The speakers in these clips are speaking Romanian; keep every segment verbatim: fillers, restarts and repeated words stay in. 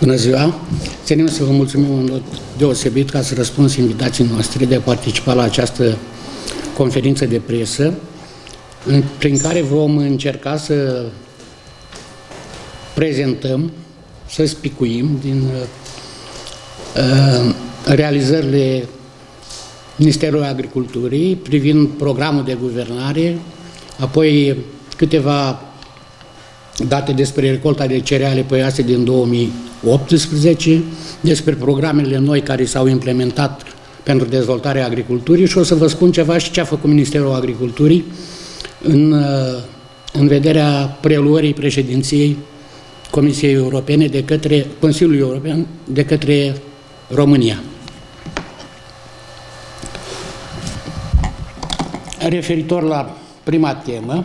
Bună ziua! Ținem să vă mulțumim în mod deosebit ca să răspunzi invitații noastre de a participa la această conferință de presă, prin care vom încerca să prezentăm, să spicuim din uh, realizările Ministerului Agriculturii privind programul de guvernare, apoi câteva date despre recolta de cereale păiase din două mii optsprezece, despre programele noi care s-au implementat pentru dezvoltarea agriculturii și o să vă spun ceva și ce a făcut Ministerul Agriculturii în, în vederea preluării președinției Comisiei Europene de către Consiliul European de către România. Referitor la prima temă,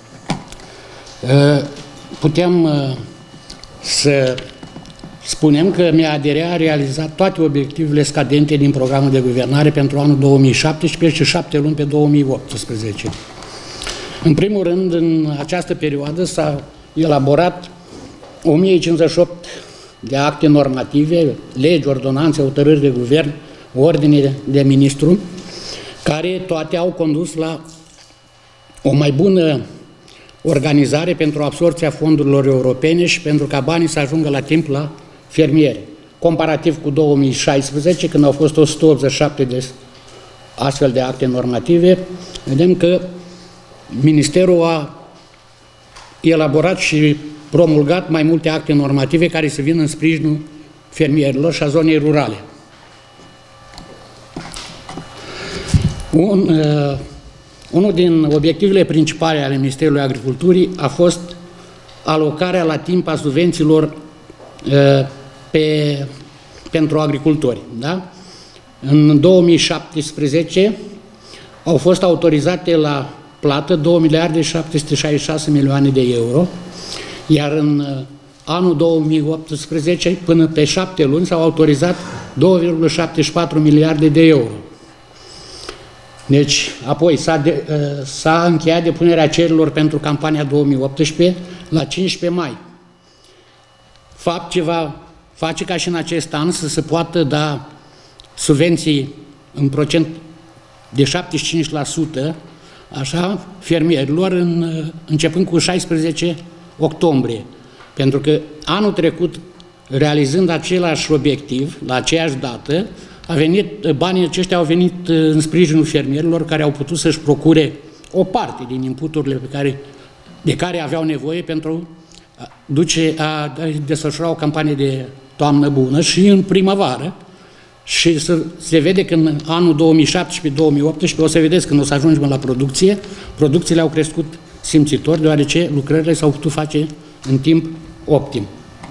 putem să spunem că M A D R a realizat toate obiectivele scadente din programul de guvernare pentru anul două mii șaptesprezece și șapte luni pe două mii optsprezece. În primul rând, în această perioadă s-a elaborat o mie cincizeci și opt de acte normative, legi, ordonanțe, hotărâri de guvern, ordine de ministru, care toate au condus la o mai bună organizare pentru absorbția fondurilor europene și pentru ca banii să ajungă la timp la fermieri. Comparativ cu două mii șaisprezece, când au fost o sută optzeci și șapte de astfel de acte normative, vedem că Ministerul a elaborat și promulgat mai multe acte normative care să vină în sprijinul fermierilor și a zonei rurale. Un, uh, unul din obiectivele principale ale Ministerului Agriculturii a fost alocarea la timp a subvențiilor uh, pe, pentru agricultori. Da? În două mii șaptesprezece au fost autorizate la plată două miliarde șapte sute șaizeci și șase milioane de euro, iar în uh, anul două mii optsprezece, până pe șapte luni, s-au autorizat două virgulă șaptezeci și patru miliarde de euro. Deci, apoi s-a încheiat depunerea cererilor pentru campania două mii optsprezece la cincisprezece mai. Fapt ce va face ca și în acest an să se poată da subvenții în procent de șaptezeci și cinci la sută, așa, fermierilor, în, începând cu șaisprezece octombrie. Pentru că anul trecut, realizând același obiectiv, la aceeași dată, a venit, banii aceștia au venit în sprijinul fermierilor care au putut să-și procure o parte din inputurile pe care, de care aveau nevoie pentru a, duce, a desfășura o campanie de toamnă bună și în primăvară. Și să, se vede că în anul două mii șaptesprezece două mii optsprezece, o să vedeți când o să ajungem la producție, producțiile au crescut simțitor, deoarece lucrările s-au putut face în timp optim.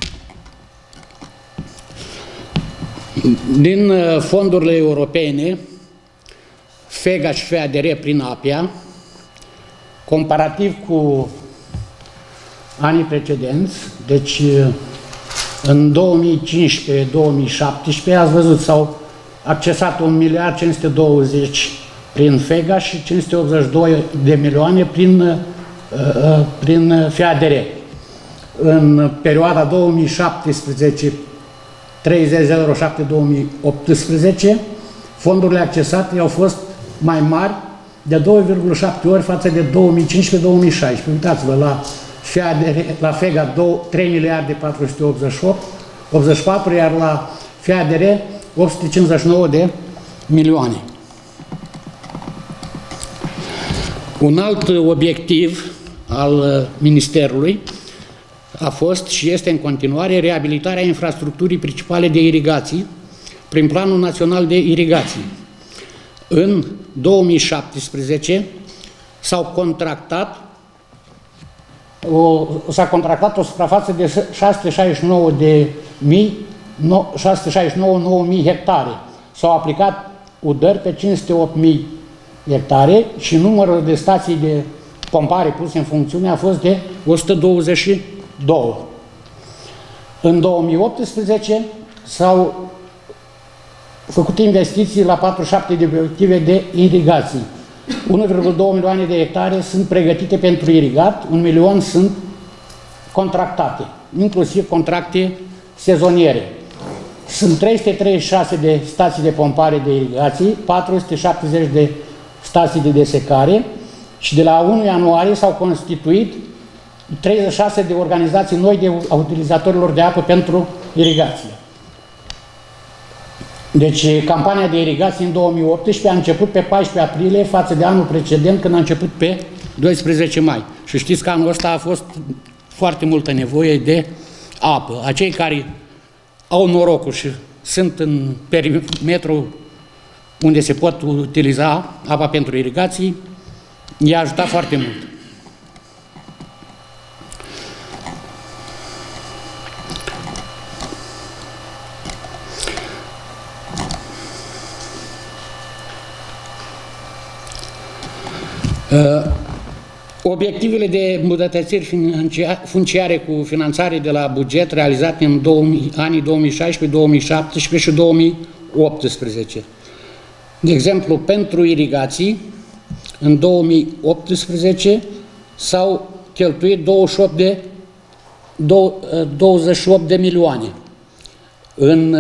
Din fondurile europene, FEGA și F A D R prin APIA, comparativ cu anii precedenți, deci în două mii cincisprezece două mii șaptesprezece, ați văzut, s-au accesat un miliard cinci sute douăzeci prin FEGA și cinci sute optzeci și doi de milioane prin, prin F A D R. În perioada două mii șaptesprezece treizeci șapte două mii optsprezece, fondurile accesate au fost mai mari de doi virgulă șapte ori față de două mii cincisprezece două mii șaisprezece. Uitați-vă, la, la FEGA trei miliarde patru sute optzeci și opt, optzeci și patru, iar la F A D R opt sute cincizeci și nouă de milioane. Un alt obiectiv al Ministerului a fost și este în continuare reabilitarea infrastructurii principale de irigații prin Planul Național de Irigații. În două mii șaptesprezece s-au contractat o, s-a contractat o suprafață de șase sute șaizeci și nouă de mii hectare. S-au aplicat udări pe cinci sute opt mii hectare și numărul de stații de pompare puse în funcțiune a fost de o sută douăzeci și două. În două mii optsprezece s-au făcut investiții la patruzeci și șapte de obiective de irigații. unu virgulă doi milioane de hectare sunt pregătite pentru irigat, un milion sunt contractate, inclusiv contracte sezoniere. Sunt trei sute treizeci și șase de stații de pompare de irigații, patru sute șaptezeci de stații de desecare și de la întâi ianuarie s-au constituit treizeci și șase de organizații noi de utilizatorilor de apă pentru irigație. Deci, campania de irigație în două mii optsprezece a început pe paisprezece aprilie față de anul precedent, când a început pe doisprezece mai. Și știți că anul ăsta a fost foarte multă nevoie de apă. Acei care au norocul și sunt în perimetru unde se pot utiliza apa pentru irigații, i-a ajutat foarte mult. Uh, obiectivele de îmbunătățiri funciare cu finanțare de la buget realizate în anii două mii șaisprezece, două mii șaptesprezece și două mii optsprezece. De exemplu, pentru irigații, în două mii optsprezece s-au cheltuit douăzeci și opt de, douăzeci și opt de milioane. În,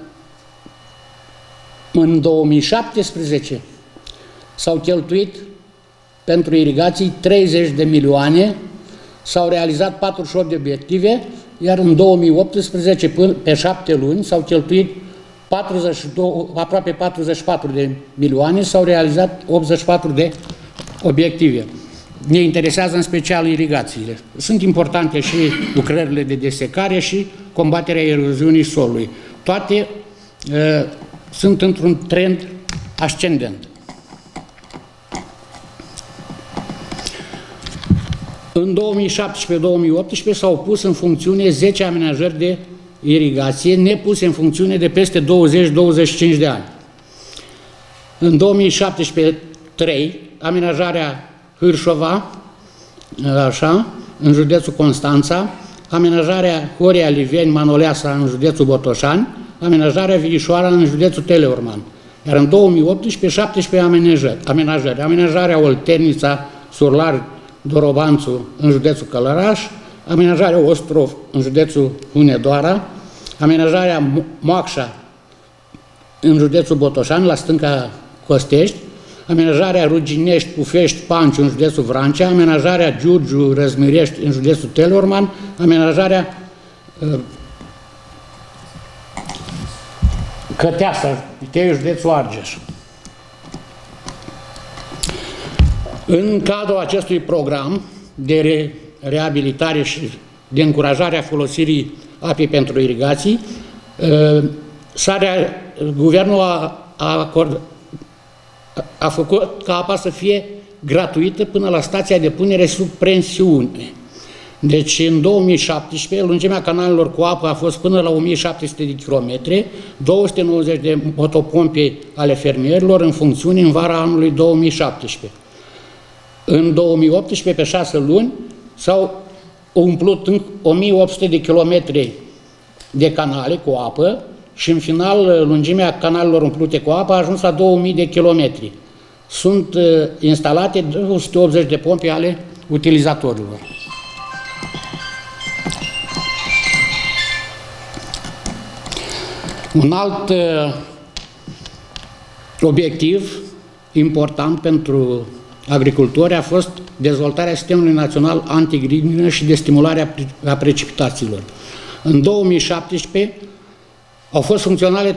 în două mii șaptesprezece s-au cheltuit pentru irigații treizeci de milioane, s-au realizat patruzeci și opt de obiective, iar în două mii optsprezece, până pe șapte luni, s-au cheltuit patruzeci și doi, aproape patruzeci și patru de milioane, s-au realizat optzeci și patru de obiective. Ne interesează în special irigațiile. Sunt importante și lucrările de desecare și combaterea eroziunii solului. Toate uh, sunt într-un trend ascendent. În două mii șaptesprezece două mii optsprezece s-au pus în funcțiune zece amenajări de irigație nepuse în funcțiune de peste douăzeci douăzeci și cinci de ani. În două mii șaptesprezece trei, amenajarea Hârșova, așa, în județul Constanța, amenajarea Horia Liveni Manoleasa în județul Botoșani, amenajarea Viișoara în județul Teleorman. Iar în două mii optsprezece șaptesprezece amenajări, amenajări, amenajarea Oltenița, Surlar, Dorobanțu în județul Călăraș, amenajarea Ostrov în județul Hunedoara, amenajarea Moacșa în județul Botoșani, la stânca Costești, amenajarea Ruginești, Pufești, Panciu în județul Vrancea, amenajarea Giurgiu, Răzmirești în județul Teleorman, amenajarea uh, Căteasa, în județul Argeș. În cadrul acestui program de re reabilitare și de încurajare a folosirii apei pentru irigații, guvernul a, a, acord, a făcut ca apa să fie gratuită până la stația de punere sub presiune. Deci în două mii șaptesprezece lungimea canalelor cu apă a fost până la o mie șapte sute de kilometri, două sute nouăzeci de motopompe ale fermierilor în funcțiune în vara anului două mii șaptesprezece. În două mii optsprezece, pe șase luni, s-au umplut o mie opt sute de kilometri de canale cu apă și în final lungimea canalelor umplute cu apă a ajuns la două mii de kilometri. Sunt uh, instalate două sute optzeci de pompe ale utilizatorilor. Un alt uh, obiectiv important pentru agricultori a fost dezvoltarea sistemului național antigridină și de stimulare a precipitațiilor. În două mii șaptesprezece au fost funcționale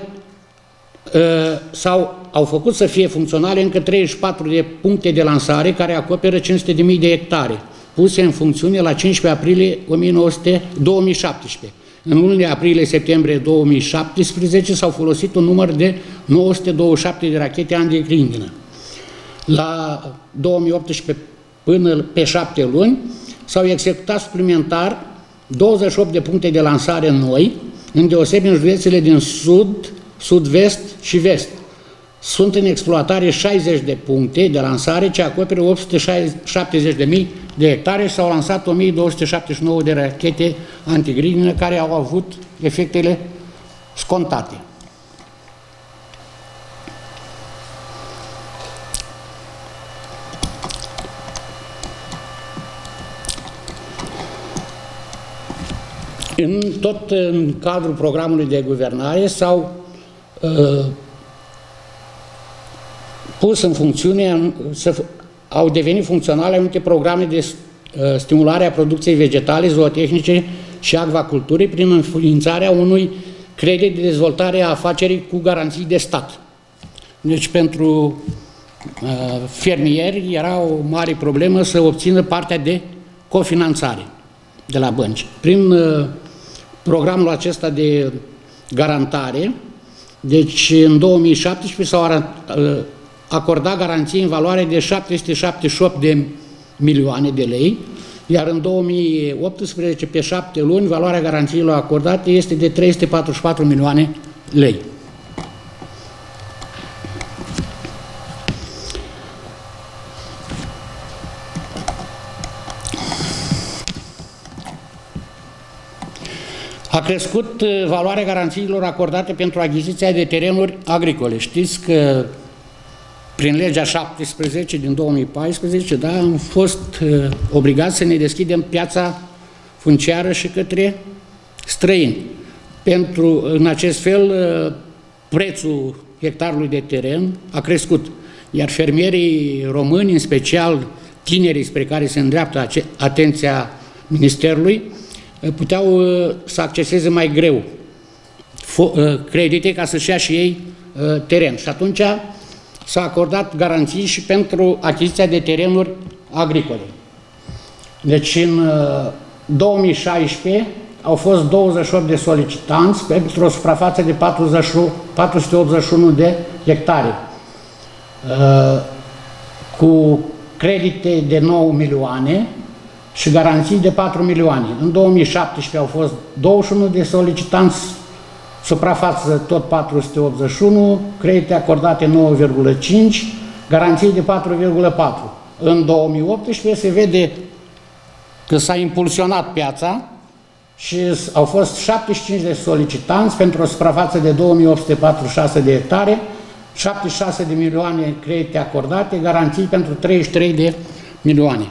sau au făcut să fie funcționale încă treizeci și patru de puncte de lansare care acoperă cinci sute de mii de hectare, puse în funcțiune la cincisprezece aprilie două mii șaptesprezece. În lunile aprilie-septembrie două mii șaptesprezece s-au folosit un număr de nouă sute douăzeci și șapte de rachete antigrindină. La două mii optsprezece până pe șapte luni s-au executat suplimentar douăzeci și opt de puncte de lansare noi, îndeosebi în județele din sud, sud-vest și vest. Sunt în exploatare șaizeci de puncte de lansare ce acoperă opt sute șaptezeci de mii de hectare și s-au lansat o mie două sute șaptezeci și nouă de rachete antigridină care au avut efectele scontate. În, tot în cadrul programului de guvernare s-au uh, pus în funcțiune, să, au devenit funcționale anumite programe de uh, stimulare a producției vegetale, zootehnice și acvaculturii prin înființarea unui credit de dezvoltare a afacerii cu garanții de stat. Deci pentru uh, fermieri era o mare problemă să obțină partea de cofinanțare de la bănci. Prin uh, programul acesta de garantare, deci în două mii șaptesprezece s-au uh, acordat garanții în valoare de șapte sute șaptezeci și opt de milioane de lei, iar în două mii optsprezece, pe șapte luni, valoarea garanțiilor acordate este de trei sute patruzeci și patru milioane lei. A crescut valoarea garanțiilor acordate pentru achiziția de terenuri agricole. Știți că prin legea șaptesprezece din două mii paisprezece, da, am fost uh, obligați să ne deschidem piața funciară și către străini. Pentru, în acest fel, uh, prețul hectarului de teren a crescut, iar fermierii români, în special tinerii spre care se îndreaptă atenția Ministerului, uh, puteau uh, să acceseze mai greu uh, credite ca să-și ia și ei uh, teren. Și atunci s-a acordat garanții și pentru achiziția de terenuri agricole. Deci în două mii șaisprezece au fost douăzeci și opt de solicitanți pentru o suprafață de patru sute optzeci și unu de hectare, cu credite de nouă milioane și garanții de patru milioane. În două mii șaptesprezece au fost douăzeci și unu de solicitanți, suprafață tot patru sute optzeci și unu, credite acordate nouă virgulă cinci, garanții de patru virgulă patru. În două mii optsprezece se vede că s-a impulsionat piața și au fost șaptezeci și cinci de solicitanți pentru o suprafață de două mii opt sute patruzeci și șase de hectare, șaptezeci și șase de milioane credite acordate, garanții pentru treizeci și trei de milioane.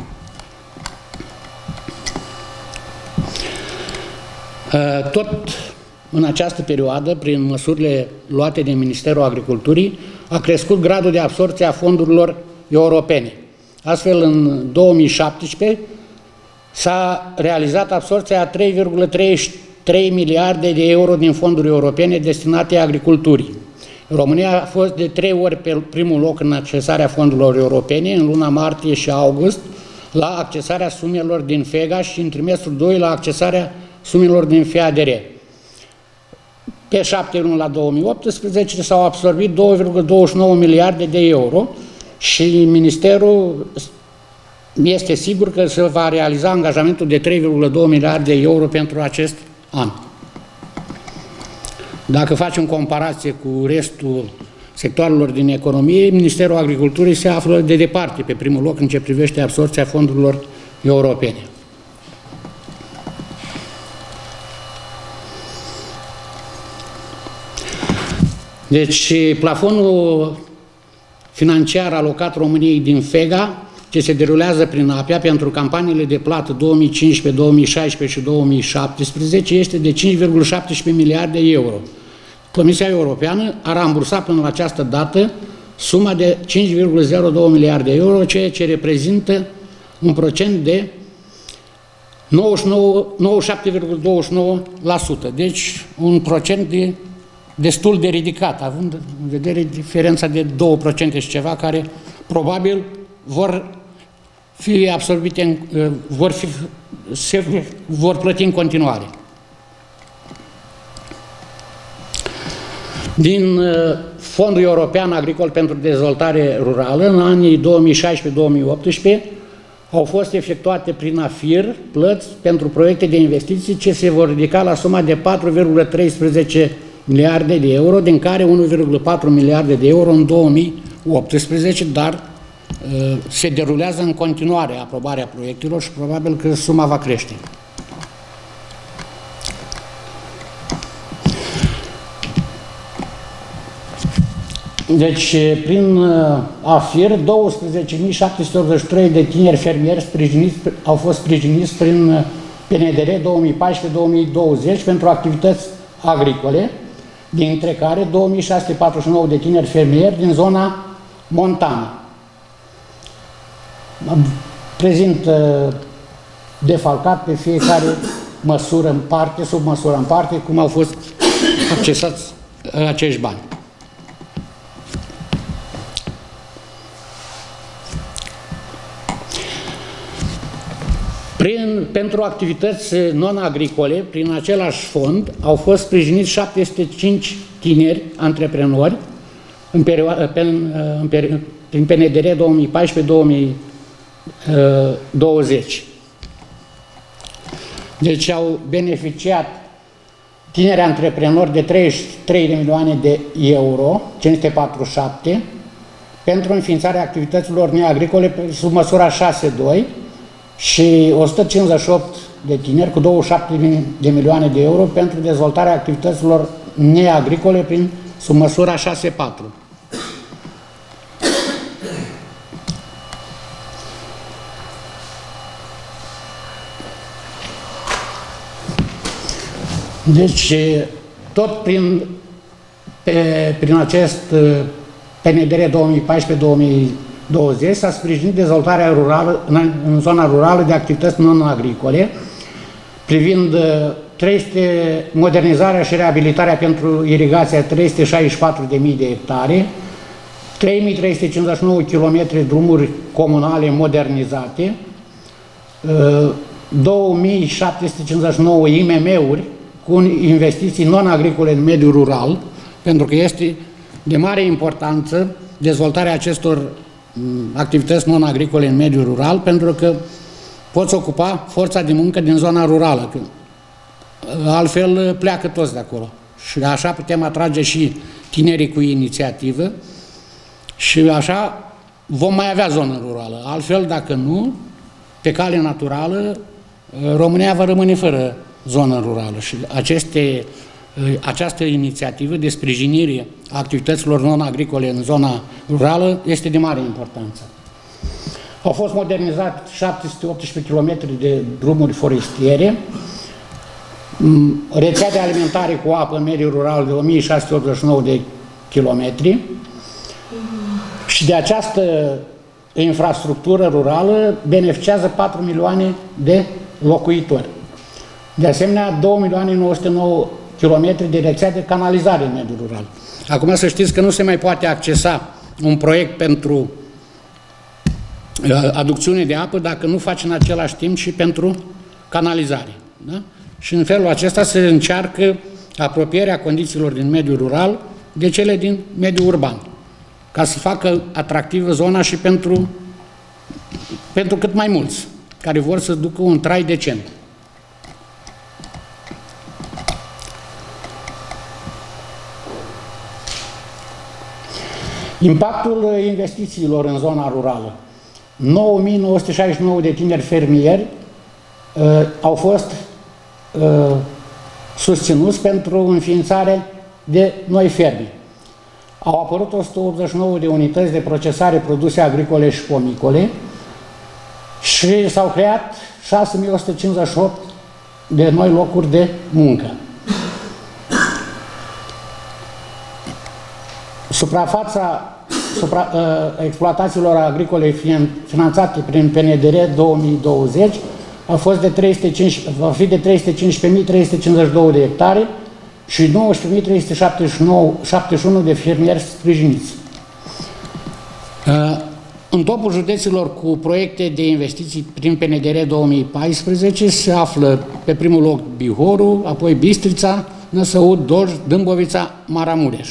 Tot în această perioadă, prin măsurile luate de Ministerul Agriculturii, a crescut gradul de absorbție a fondurilor europene. Astfel, în două mii șaptesprezece s-a realizat absorbția a trei virgulă treizeci și trei miliarde de euro din fonduri europene destinate agriculturii. România a fost de trei ori pe primul loc în accesarea fondurilor europene, în luna martie și august, la accesarea sumelor din FEGA și în trimestrul doi la accesarea sumelor din F E A D R. Pe șapte luni la două mii optsprezece s-au absorbit două virgulă douăzeci și nouă miliarde de euro și Ministerul este sigur că se va realiza angajamentul de trei virgulă doi miliarde de euro pentru acest an. Dacă facem comparație cu restul sectoarelor din economie, Ministerul Agriculturii se află de departe pe primul loc în ce privește absorbția fondurilor europene. Deci, plafonul financiar alocat României din FEGA, ce se derulează prin A P E A pentru campaniile de plată două mii cincisprezece, două mii șaisprezece și două mii șaptesprezece, este de cinci virgulă șaptesprezece miliarde de euro. Comisia Europeană a rambursat până la această dată suma de cinci virgulă zero doi miliarde de euro, ceea ce reprezintă un procent de nouăzeci și șapte virgulă douăzeci și nouă la sută. Deci, un procent de destul de ridicat, având în vedere diferența de două la sută și ceva, care probabil vor fi absorbite, vor, fi, se vor plăti în continuare. Din Fondul European Agricol pentru Dezvoltare Rurală, în anii două mii șaisprezece două mii optsprezece, au fost efectuate prin AFIR plăți pentru proiecte de investiții ce se vor ridica la suma de patru virgulă treisprezece miliarde de euro, din care unu virgulă patru miliarde de euro în două mii optsprezece, dar uh, se derulează în continuare aprobarea proiectelor și probabil că suma va crește. Deci, prin uh, AFIR, douăsprezece mii șapte sute optzeci și trei de tineri fermieri sprijiniți, au fost sprijiniți prin, uh, P N D R două mii paisprezece două mii douăzeci pentru activități agricole, dintre care două mii șase sute patruzeci și nouă de tineri fermieri din zona montană. Prezint defalcat pe fiecare măsură în parte, sub măsură în parte, cum au fost accesați acești bani. Prin, pentru activități non-agricole, prin același fond, au fost sprijiniți șapte sute cinci tineri antreprenori în perioada, pe, în, prin P N D R două mii paisprezece două mii douăzeci. Deci au beneficiat tineri antreprenori de treizeci și trei de milioane de euro, cinci sute patruzeci și șapte, pentru înființarea activităților neagricole sub măsura șase doi și o sută cincizeci și opt de tineri cu douăzeci și șapte de milioane de euro pentru dezvoltarea activităților neagricole prin sub măsura șase patru. Deci, tot prin, pe, prin acest P N D R două mii paisprezece două mii douăzeci s-a sprijinit dezvoltarea rurală, în, în zona rurală de activități non-agricole, privind trei sute, modernizarea și reabilitarea pentru irigația trei sute șaizeci și patru de mii de hectare, trei mii trei sute cincizeci și nouă kilometri de drumuri comunale modernizate, două mii șapte sute cincizeci și nouă I M M-uri cu investiții non-agricole în mediul rural, pentru că este de mare importanță dezvoltarea acestor activități non-agricole în mediul rural, pentru că poți ocupa forța de muncă din zona rurală, că altfel pleacă toți de acolo. Și așa putem atrage și tinerii cu inițiativă și așa vom mai avea zonă rurală. Altfel, dacă nu, pe cale naturală, România va rămâne fără zonă rurală și aceste, această inițiativă de sprijinire a activităților non-agricole în zona rurală este de mare importanță. Au fost modernizat șapte sute optsprezece kilometri de drumuri forestiere, rețea de alimentare cu apă în mediul rural de o mie șase sute optzeci și nouă de kilometri și de această infrastructură rurală beneficiază patru milioane de locuitori. De asemenea, două milioane nouă sute nouă kilometri de rețea de canalizare în mediul rural. Acum să știți că nu se mai poate accesa un proiect pentru aducțiune de apă dacă nu faci în același timp și pentru canalizare. Da? Și în felul acesta se încearcă apropierea condițiilor din mediul rural de cele din mediul urban, ca să facă atractivă zona și pentru, pentru cât mai mulți care vor să ducă un trai decent. Impactul investițiilor în zona rurală. nouă mii nouă sute șaizeci și nouă de tineri fermieri uh, au fost uh, susținuți pentru înființare de noi ferme. Au apărut o sută optzeci și nouă de unități de procesare produse agricole și pomicole și s-au creat șase mii o sută cincizeci și opt de noi locuri de muncă. Suprafața supra, uh, exploatațiilor agricole finanțate prin P N D R două mii douăzeci a fost de trei sute cinci, va fi de trei sute cincisprezece mii trei sute cincizeci și doi de hectare și nouăsprezece mii trei sute șaptezeci și unu de fermieri sprijiniți. Uh, în topul judeților cu proiecte de investiții prin P N D R două mii paisprezece se află pe primul loc Bihorul, apoi Bistrița, Năsăud, Dolj, Dâmbovița, Maramureș.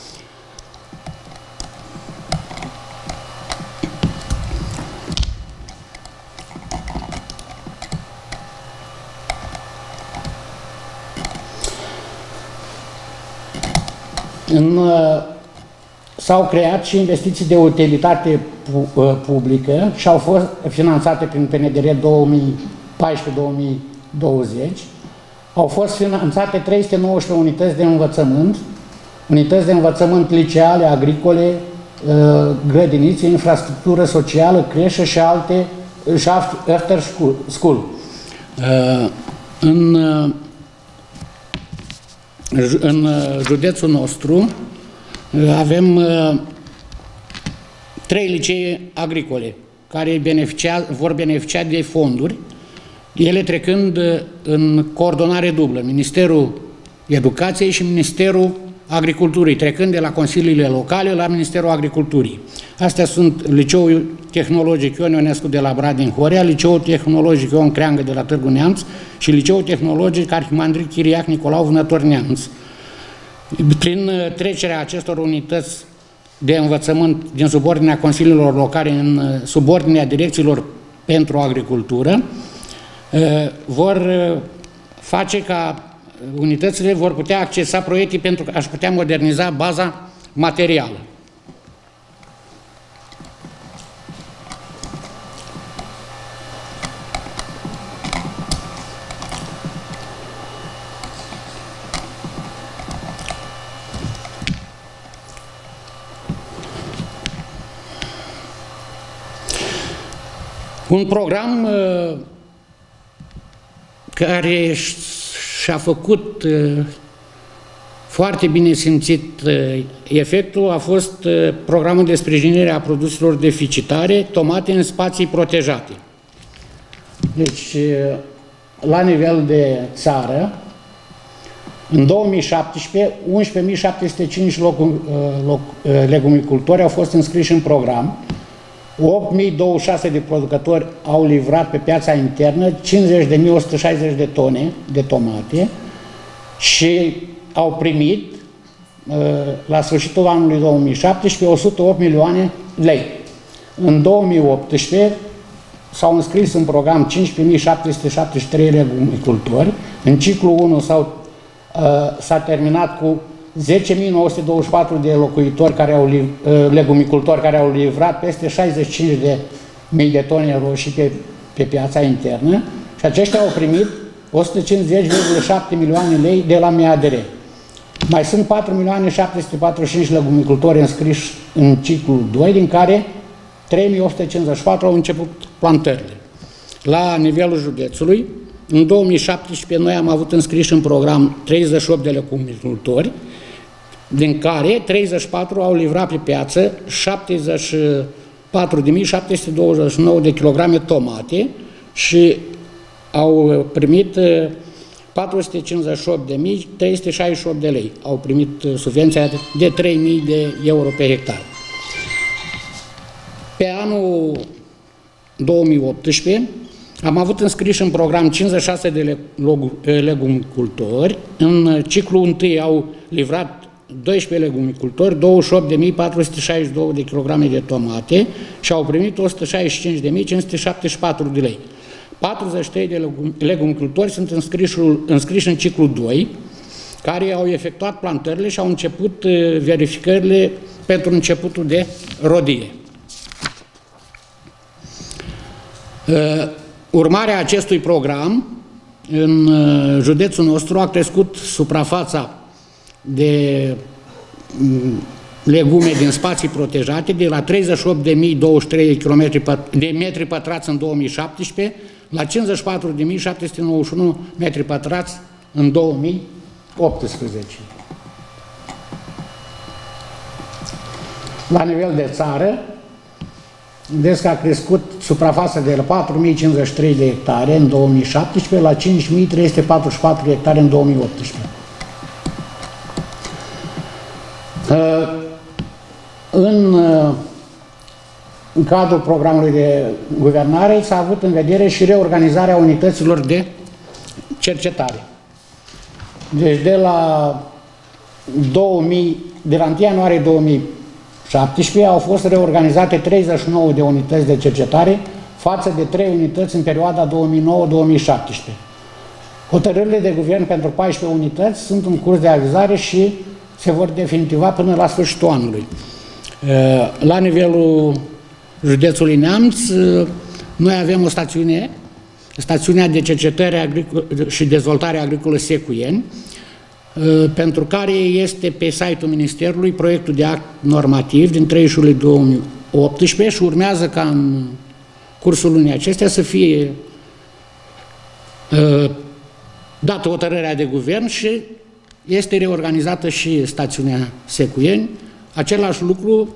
S-au creat și investiții de utilitate pu publică și au fost finanțate prin P N D R două mii paisprezece două mii douăzeci. Au fost finanțate trei sute nouăsprezece unități de învățământ, unități de învățământ liceale, agricole, grădinițe, infrastructură socială, creșă și alte și after school. În, în județul nostru avem trei licee agricole care beneficia, vor beneficia de fonduri, ele trecând în coordonare dublă, Ministerul Educației și Ministerul Agriculturii, trecând de la consiliile locale la Ministerul Agriculturii. Astea sunt Liceul Tehnologic Ion Ionescu de la Brad din Horea, Liceul Tehnologic Ion Creangă de la Târgu Neamț și Liceul Tehnologic Arhimandrit Chiriac Nicolau Vânător Neamț. Prin trecerea acestor unități de învățământ din subordinea consiliilor locale în subordinea direcțiilor pentru agricultură, vor face ca unitățile vor putea accesa proiecte pentru a-și putea moderniza baza materială. Un program uh, care și-a făcut uh, foarte bine simțit uh, efectul a fost uh, programul de sprijinire a produselor deficitare, tomate în spații protejate. Deci, uh, la nivel de țară, în două mii șaptesprezece, unsprezece mii șapte sute cinci loc, uh, loc, uh, legumicultori au fost înscriși în program, opt mii douăzeci și șase de producători au livrat pe piața internă cincizeci de mii o sută șaizeci de tone de tomate și au primit la sfârșitul anului două mii șaptesprezece o sută opt milioane lei. În două mii optsprezece s-au înscris în program cincisprezece mii șapte sute șaptezeci și trei legumicultori, în ciclul unu s-a terminat cu zece mii nouă sute douăzeci și patru de locuitori care au, legumicultori care au livrat peste șaizeci și cinci de mii de tone roșii pe, pe piața internă și aceștia au primit o sută cincizeci virgulă șapte milioane lei de la M A D R. Mai sunt patru milioane șapte sute patruzeci și cinci legumicultori înscriși în ciclul doi, din care trei mii o sută cincizeci și patru au început plantările. La nivelul județului, în două mii șaptesprezece noi am avut înscriși în program treizeci și opt de legumicultori, din care treizeci și patru au livrat pe piață șaptezeci și patru de mii șapte sute douăzeci și nouă de kilograme tomate și au primit patru sute cincizeci și opt de mii trei sute șaizeci și opt de lei. Au primit subvenția de trei mii de euro pe hectar. Pe anul două mii optsprezece am avut înscriși în program cincizeci și șase de legumicultori. În ciclul întâi au livrat doisprezece legumicultori, douăzeci și opt de mii patru sute șaizeci și doi de kilograme de tomate și au primit o sută șaizeci și cinci de mii cinci sute șaptezeci și patru de lei. patruzeci și trei de legumicultori sunt înscriși, înscriși în ciclul doi, care au efectuat plantările și au început verificările pentru începutul de rodie. Urmarea acestui program, în județul nostru a crescut suprafața de legume din spații protejate de la treizeci și opt de mii douăzeci și trei de metri pătrați în două mii șaptesprezece la cincizeci și patru de mii șapte sute nouăzeci și unu metri pătrați în două mii optsprezece. La nivel de țară, vedeți că a crescut suprafața de la patru mii cincizeci și trei de hectare în două mii șaptesprezece la cinci mii trei sute patruzeci și patru de hectare în două mii optsprezece. În, în cadrul programului de guvernare s-a avut în vedere și reorganizarea unităților de cercetare. Deci de la, două mii, de la întâi ianuarie două mii șaptesprezece au fost reorganizate treizeci și nouă de unități de cercetare față de trei unități în perioada două mii nouă două mii șaptesprezece. Hotărârile de guvern pentru paisprezece unități sunt în curs de avizare și se vor definitiva până la sfârșitul anului. La nivelul județului Neamț, noi avem o stațiune, stațiunea de cercetare și dezvoltare agricolă Secuieni, pentru care este pe site-ul Ministerului proiectul de act normativ din treizeci iulie două mii optsprezece și urmează ca în cursul lunii acestea să fie dată hotărârea de guvern și este reorganizată și stațiunea Secuieni. Același lucru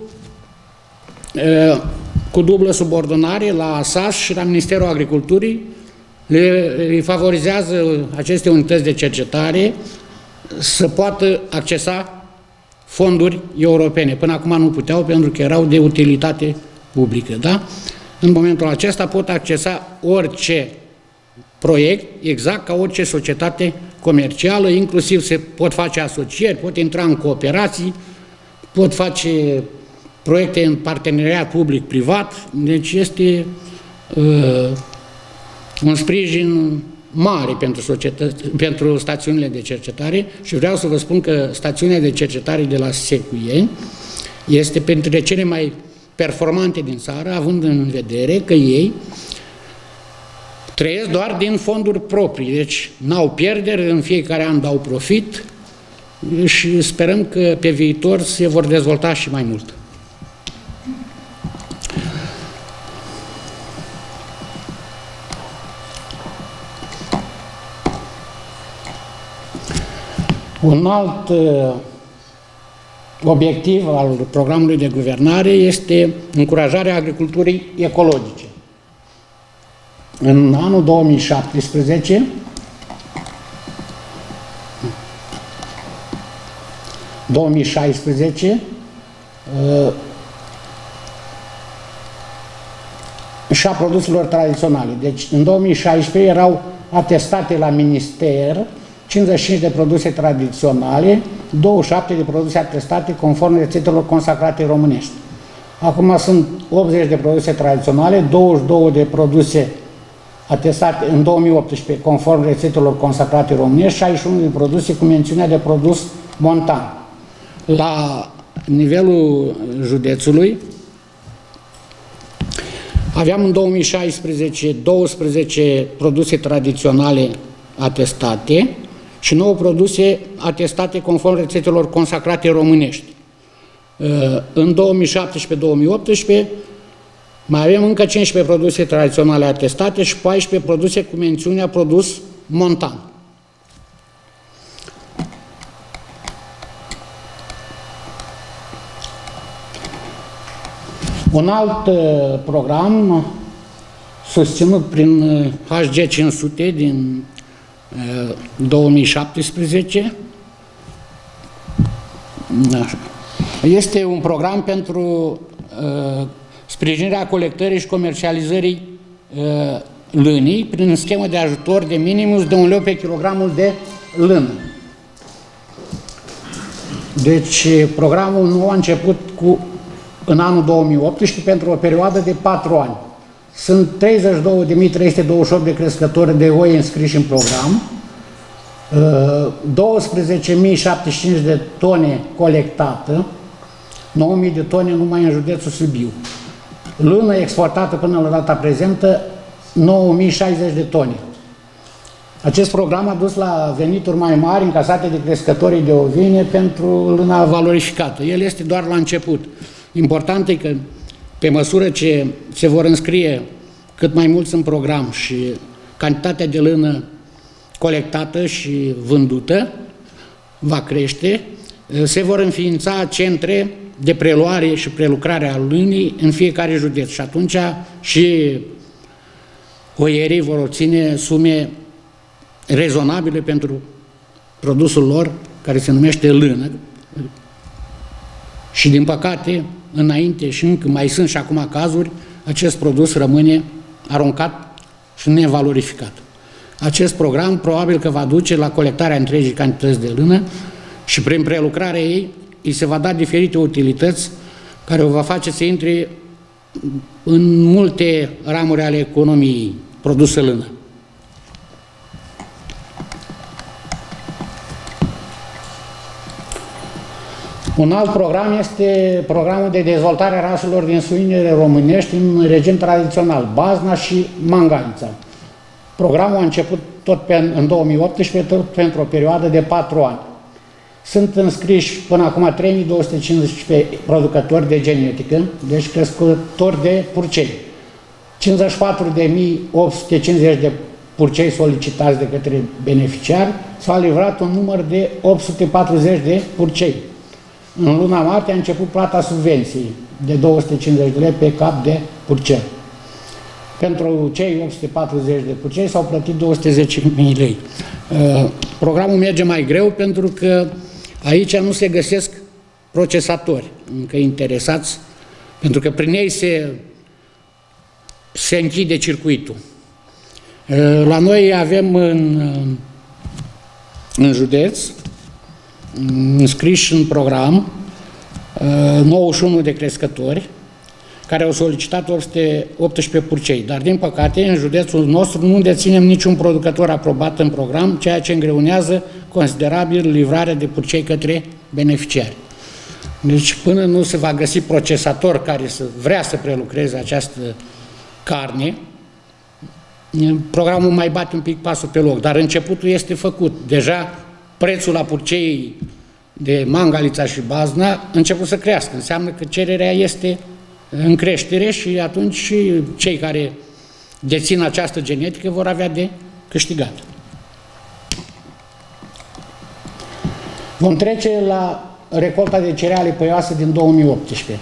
cu dublă subordonare la S A S și la Ministerul Agriculturii, le favorizează aceste unități de cercetare să poată accesa fonduri europene. Până acum nu puteau pentru că erau de utilitate publică. Da? În momentul acesta pot accesa orice proiect, exact ca orice societate comercială, inclusiv se pot face asocieri, pot intra în cooperații, pot face proiecte în parteneriat public-privat, deci este uh, un sprijin mare pentru, pentru stațiunile de cercetare și vreau să vă spun că stațiunea de cercetare de la Secuieni este printre cele mai performante din țară, având în vedere că ei trăiesc doar din fonduri proprii, deci n-au pierderi, în fiecare an dau profit și sperăm că pe viitor se vor dezvolta și mai mult. Un alt uh, obiectiv al programului de guvernare este încurajarea agriculturii ecologice. În anul două mii șaptesprezece, două mii șaisprezece, uh, și a produselor tradiționale. Deci, în două mii șaisprezece erau atestate la minister cincizeci și cinci de produse tradiționale, douăzeci și șapte de produse atestate conform rețetelor consacrate românești. Acum sunt optzeci de produse tradiționale, douăzeci și două de produse atestate în două mii optsprezece conform rețetelor consacrate românești, șaizeci și unu de produse cu mențiunea de produs montan. La nivelul județului aveam în două mii șaisprezece douăsprezece produse tradiționale atestate și nouă produse atestate conform rețetelor consacrate românești. În două mii șaptesprezece două mii optsprezece mai avem încă cincisprezece produse tradiționale atestate și paisprezece produse cu mențiunea produs montan. Un alt uh, program susținut prin uh, H G cinci sute din uh, două mii șaptesprezece așa, este un program pentru uh, sprijinirea colectării și comercializării uh, lânii prin schemă de ajutor de minimum de un leu pe kilogramul de lână. Deci programul nou a început cu în anul două mii optsprezece pentru o perioadă de patru ani. Sunt treizeci și două de mii trei sute douăzeci și opt de crescători de oi înscriși în program, douăsprezece mii șaptezeci și cinci de tone colectată, nouă mii de tone numai în județul Sibiu. Lână exportată până la data prezentă, nouă mii șaizeci de tone. Acest program a dus la venituri mai mari încasate de crescătorii de ovine pentru lâna valorificată. El este doar la început. Important e că, pe măsură ce se vor înscrie cât mai mulți în program și cantitatea de lână colectată și vândută va crește, se vor înființa centre de preluare și prelucrare a lânii în fiecare județ și atunci și oierii vor obține sume rezonabile pentru produsul lor, care se numește lână. Și din păcate, înainte și încă mai sunt și acum cazuri, acest produs rămâne aruncat și nevalorificat. Acest program probabil că va duce la colectarea întregii cantități de lână și prin prelucrarea ei îi se va da diferite utilități care o va face să intre în multe ramuri ale economiei produse lână. Un alt program este programul de dezvoltare a raselor din suinele românești în regim tradițional, Bazna și Mangalia. Programul a început tot pe, în două mii optsprezece, tot pentru o perioadă de patru ani. Sunt înscriși până acum trei mii două sute cincisprezece producători de genetică, deci crescători de purcei, cincizeci și patru de mii opt sute cincizeci de purcei solicitați de către beneficiari, s-a livrat un număr de opt sute patruzeci de purcei. În luna martie a început plata subvenției de două sute cincizeci de lei pe cap de purcel. Pentru cei opt sute patruzeci de purcei s-au plătit două sute zece mii lei. Programul merge mai greu pentru că aici nu se găsesc procesatori încă interesați, pentru că prin ei se, se închide circuitul. La noi avem în, în județ, înscriși în program, nouăzeci și unu de crescători, care au solicitat opt sute optsprezece purcei, dar din păcate în județul nostru nu deținem niciun producător aprobat în program, ceea ce îngreunează considerabil livrarea de purcei către beneficiari. Deci până nu se va găsi procesator care să vrea să prelucreze această carne, programul mai bate un pic pasul pe loc, dar începutul este făcut. Deja prețul la purcei de Mangalița și Bazna a început să crească. Înseamnă că cererea este în creștere și atunci și cei care dețin această genetică vor avea de câștigat. Vom trece la recolta de cereale păioase din două mii optsprezece.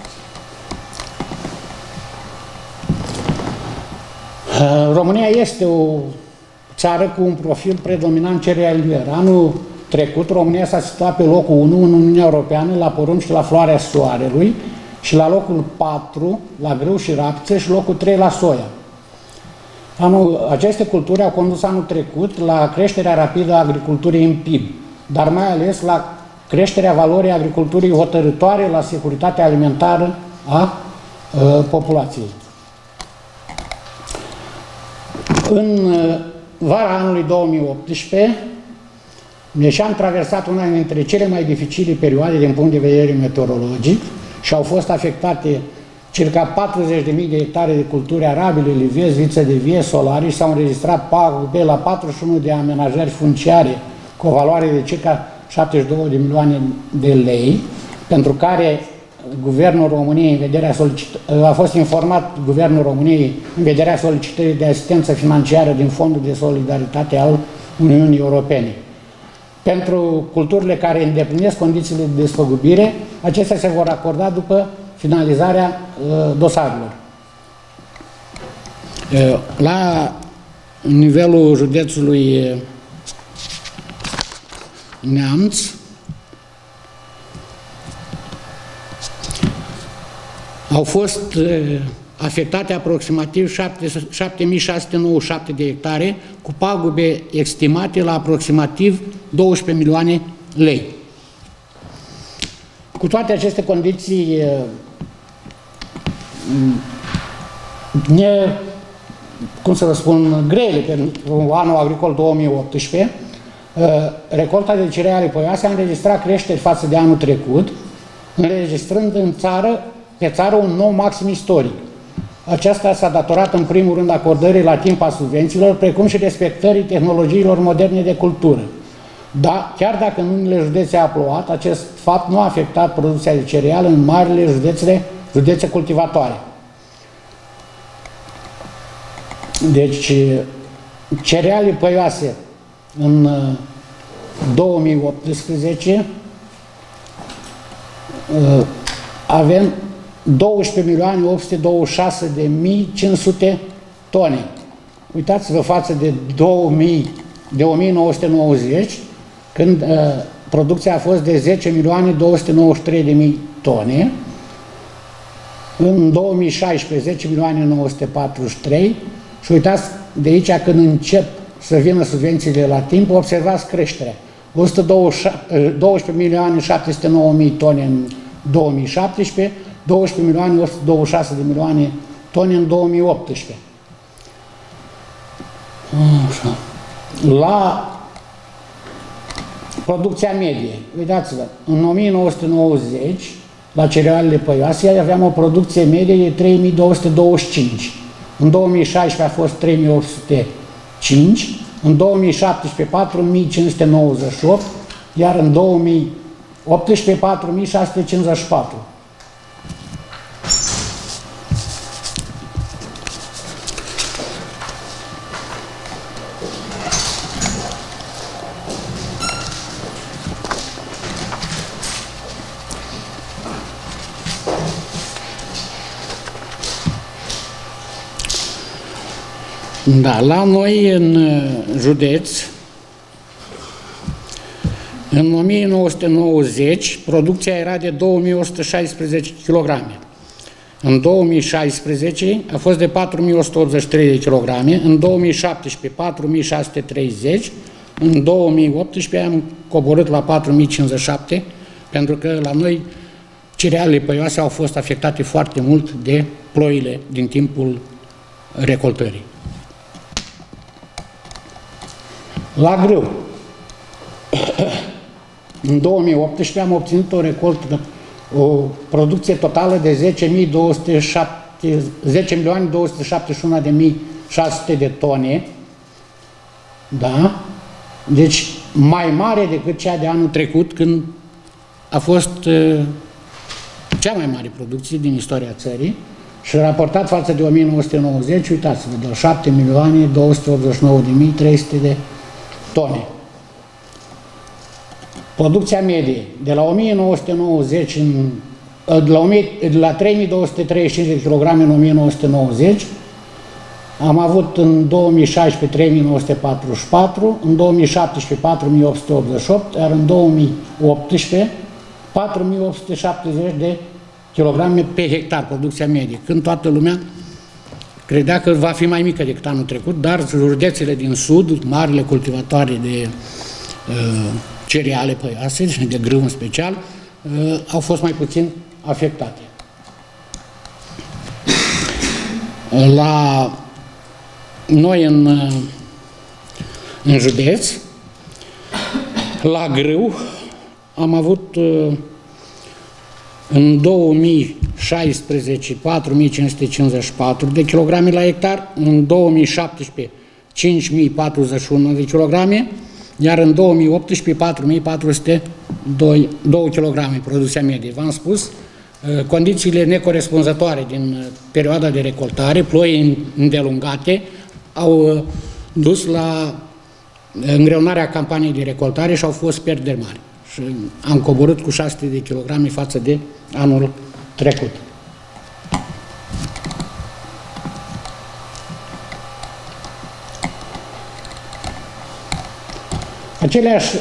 România este o țară cu un profil predominant cerealier. Anul trecut, România s-a situat pe locul unu în Uniunea Europeană la porumb și la floarea soarelui și la locul patru la grâu și rapiță și locul trei la soia. Anul, aceste culturi au condus anul trecut la creșterea rapidă a agriculturii în P I B, dar mai ales la creșterea valorii agriculturii hotărâtoare la securitatea alimentară a, a populației. În vara anului două mii optsprezece, deși am traversat una dintre cele mai dificile perioade din punct de vedere meteorologic și au fost afectate circa patruzeci de mii de hectare de culturi arabile, livezi, viță de vie, solari, și s-au înregistrat pagube la patruzeci și unu de amenajări funciare cu o valoare de circa șaptezeci și două de milioane de lei, pentru care Guvernul României, în vederea a fost informat Guvernul României în vederea solicitării de asistență financiară din Fondul de Solidaritate al Uniunii Europene. Pentru culturile care îndeplinesc condițiile de despăgubire, acestea se vor acorda după finalizarea uh, dosarelor. Uh, la nivelul județului Neamț, au fost uh, afectate aproximativ șapte mii șase sute nouăzeci și șapte de hectare, cu pagube estimate la aproximativ douăsprezece milioane lei. Cu toate aceste condiții ne, cum să vă spun, grele pentru anul agricol două mii optsprezece, recolta de cereale păioase a înregistrat creșteri față de anul trecut, înregistrând în țară, pe țară un nou maxim istoric. Aceasta s-a datorat în primul rând acordării la timp a subvențiilor, precum și respectării tehnologiilor moderne de cultură. Da, chiar dacă în unele județe a plouat, acest fapt nu a afectat producția de cereale în marile județe, județe cultivatoare. Deci, cereale păioase în două mii optsprezece avem douăsprezece milioane opt sute douăzeci și șase de mii cinci sute tone. Uitați-vă față de, două mii, de o mie nouă sute nouăzeci, când uh, producția a fost de zece milioane două sute nouăzeci și trei de mii tone, în două mii șaisprezece zece milioane nouă sute patruzeci și trei și uitați de aici când încep să vină subvențiile la timp, observați creșterea. o sută doisprezece milioane șapte sute nouă mii tone în două mii șaptesprezece, douăsprezece milioane o sută douăzeci și șase de milioane tone în două mii optsprezece. Așa. La producția medie, uitați-vă, în o mie nouă sute nouăzeci, la cerealele păioase, aveam o producție medie de trei mii două sute douăzeci și cinci. În două mii șaisprezece a fost trei mii opt sute cinci, în două mii șaptesprezece patru mii cinci sute nouăzeci și opt, iar în două mii optsprezece patru mii șase sute cincizeci și patru. Da, la noi în județ, în o mie nouă sute nouăzeci, producția era de două mii o sută șaisprezece kilograme. În două mii șaisprezece a fost de patru mii o sută optzeci și trei de kilograme, în două mii șaptesprezece patru mii șase sute treizeci, în două mii optsprezece am coborât la patru mii cincizeci și șapte, pentru că la noi cerealele păioase au fost afectate foarte mult de ploile din timpul recoltării. La grâu, în două mii optsprezece am obținut o recoltă, o producție totală de zece milioane două sute șaptezeci și unu de mii șase sute de tone, da? Deci mai mare decât cea de anul trecut, când a fost uh, cea mai mare producție din istoria țării și raportat față de o mie nouă sute nouăzeci, uitați-vă, de șapte milioane două sute optzeci și nouă de mii trei sute de tone. Producția medie de la o mie nouă sute nouăzeci în, de la, de la trei mii două sute treizeci și cinci de kilograme în o mie nouă sute nouăzeci, am avut în două mii șaisprezece trei mii nouă sute patruzeci și patru, în două mii șaptesprezece patru mii opt sute optzeci și opt, iar în două mii optsprezece patru mii opt sute șaptezeci de kilograme pe hectar, producția medie, când toată lumea credea că va fi mai mică decât anul trecut, dar județele din sud, marile cultivatoare de uh, cereale păioase, de grâu în special, uh, au fost mai puțin afectate. La noi în, în județ, la grâu, am avut uh, în două mii șaisprezece patru mii cinci sute cincizeci și patru de kilograme la hectar, în două mii șaptesprezece cinci mii patruzeci și unu de kilograme, iar în două mii optsprezece patru mii patru sute doi kilograme producția medie. V-am spus, condițiile necorespunzătoare din perioada de recoltare, ploi îndelungate, au dus la îngreunarea campaniei de recoltare și au fost pierderi mari. Și am coborât cu șase sute de kilograme față de anul trecut. Aceleași,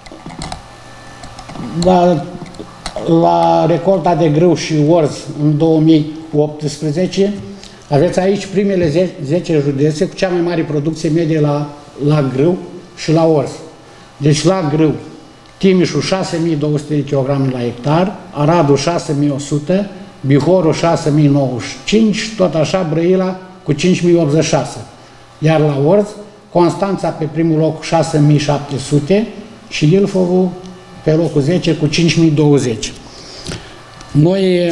la, la recolta de grâu și orz în două mii optsprezece, aveți aici primele zece județe cu cea mai mare producție medie la, la grâu și la orz. Deci la grâu, Timișul șase mii două sute de kilograme la hectar, Aradul șase mii o sută, Bihorul șase mii nouăzeci și cinci, tot așa Brăila cu cinci mii optzeci și șase. Iar la orz, Constanța pe primul loc șase mii șapte sute și Ilfovul pe locul zece cu cinci mii douăzeci. Noi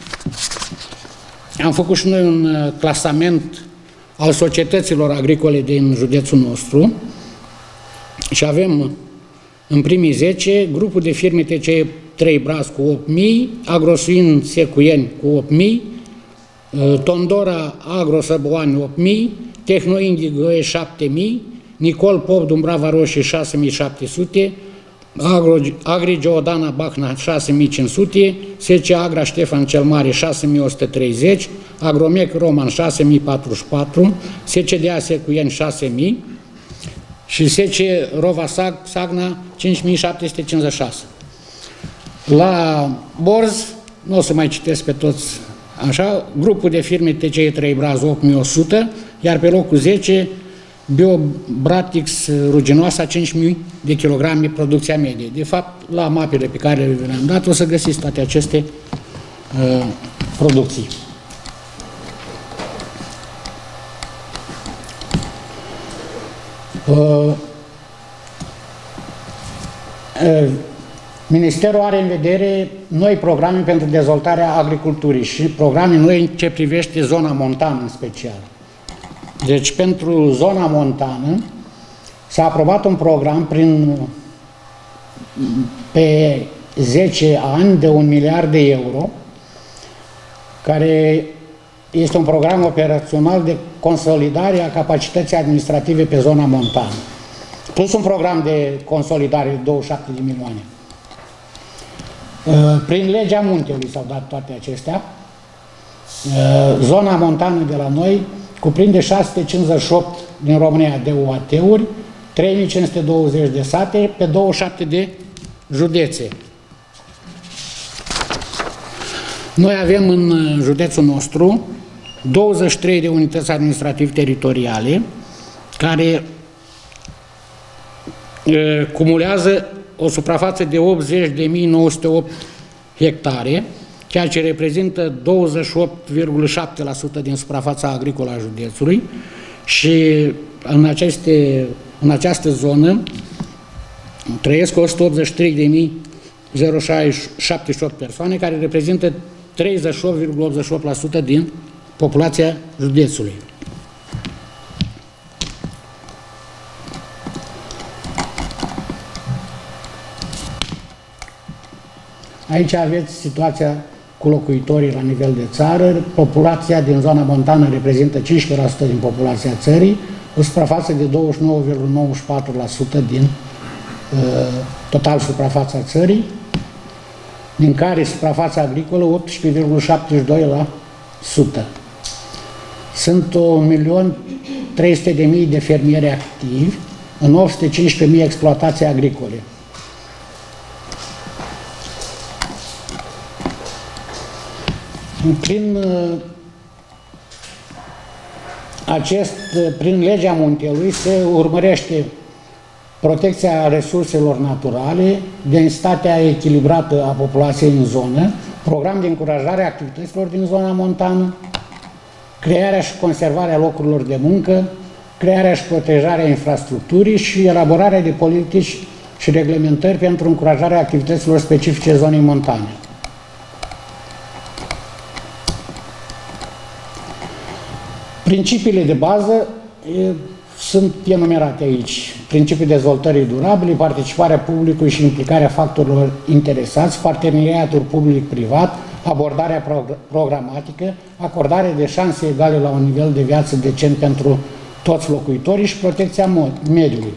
am făcut și noi un clasament al societăților agricole din județul nostru și avem în primii zece grupul de firme T C E trei Braș cu opt mii, Agrosuin Secuieni cu opt mii, Tondora Agro Săboani opt mii, Tehnoindigo șapte mii, Nicol Pop Dumbrava Roșie șase mii șapte sute, Agri Geodana Bahna șase mii cinci sute, S C Agra Ștefan cel Mare șase mii o sută treizeci, Agromec Roman șase mii patruzeci și patru, S C D A Secuieni șase mii și S C Rova Sagna cinci mii șapte sute cincizeci și șase. La borz, nu o să mai citesc pe toți așa, grupul de firme T C E trei Braș opt mii o sută, iar pe locul zece Biobratix Ruginoasa cinci mii de kilograme producția medie. De fapt, la mapele pe care le-am dat o să găsiți toate aceste uh, producții. Uh, uh, Ministerul are în vedere noi programe pentru dezvoltarea agriculturii și programe noi în ce privește zona montană în special. Deci pentru zona montană s-a aprobat un program prin, pe zece ani de un miliard de euro, care este un program operațional de consolidare a capacității administrative pe zona montană, plus un program de consolidare de douăzeci și șapte de milioane. Prin legea muntelui s-au dat toate acestea. Zona montană de la noi cuprinde șase sute cincizeci și opt din România de U A T-uri, trei mii cinci sute douăzeci de sate pe douăzeci și șapte de județe. Noi avem în județul nostru douăzeci și trei de unități administrativ-teritoriale care e, cumulează o suprafață de optzeci de mii nouă sute opt hectare, ceea ce reprezintă douăzeci și opt virgulă șapte la sută din suprafața agricolă a județului și în, aceste, în această zonă trăiesc o sută optzeci și trei de mii șaptezeci și opt persoane, care reprezintă treizeci și opt virgulă optzeci și opt la sută din populația județului. Aici aveți situația cu locuitorii la nivel de țară. Populația din zona montană reprezintă cincisprezece la sută din populația țării, o suprafață de douăzeci și nouă virgulă nouăzeci și patru la sută din uh, total suprafața țării, din care suprafața agricolă optsprezece virgulă șaptezeci și doi la sută. Sunt un milion trei sute de mii de fermieri activi în opt sute cincisprezece mii exploatații agricole. Prin, acest, prin legea Muntelui se urmărește protecția resurselor naturale, densitatea echilibrată a populației în zonă, program de încurajare a activităților din zona montană, crearea și conservarea locurilor de muncă, crearea și protejarea infrastructurii și elaborarea de politici și reglementări pentru încurajarea activităților specifice zonei montane. Principiile de bază e, sunt enumerate aici. Principiul dezvoltării durabile, participarea publicului și implicarea factorilor interesați, parteneriatul public-privat, abordarea programatică, acordarea de șanse egale la un nivel de viață decent pentru toți locuitorii și protecția mediului.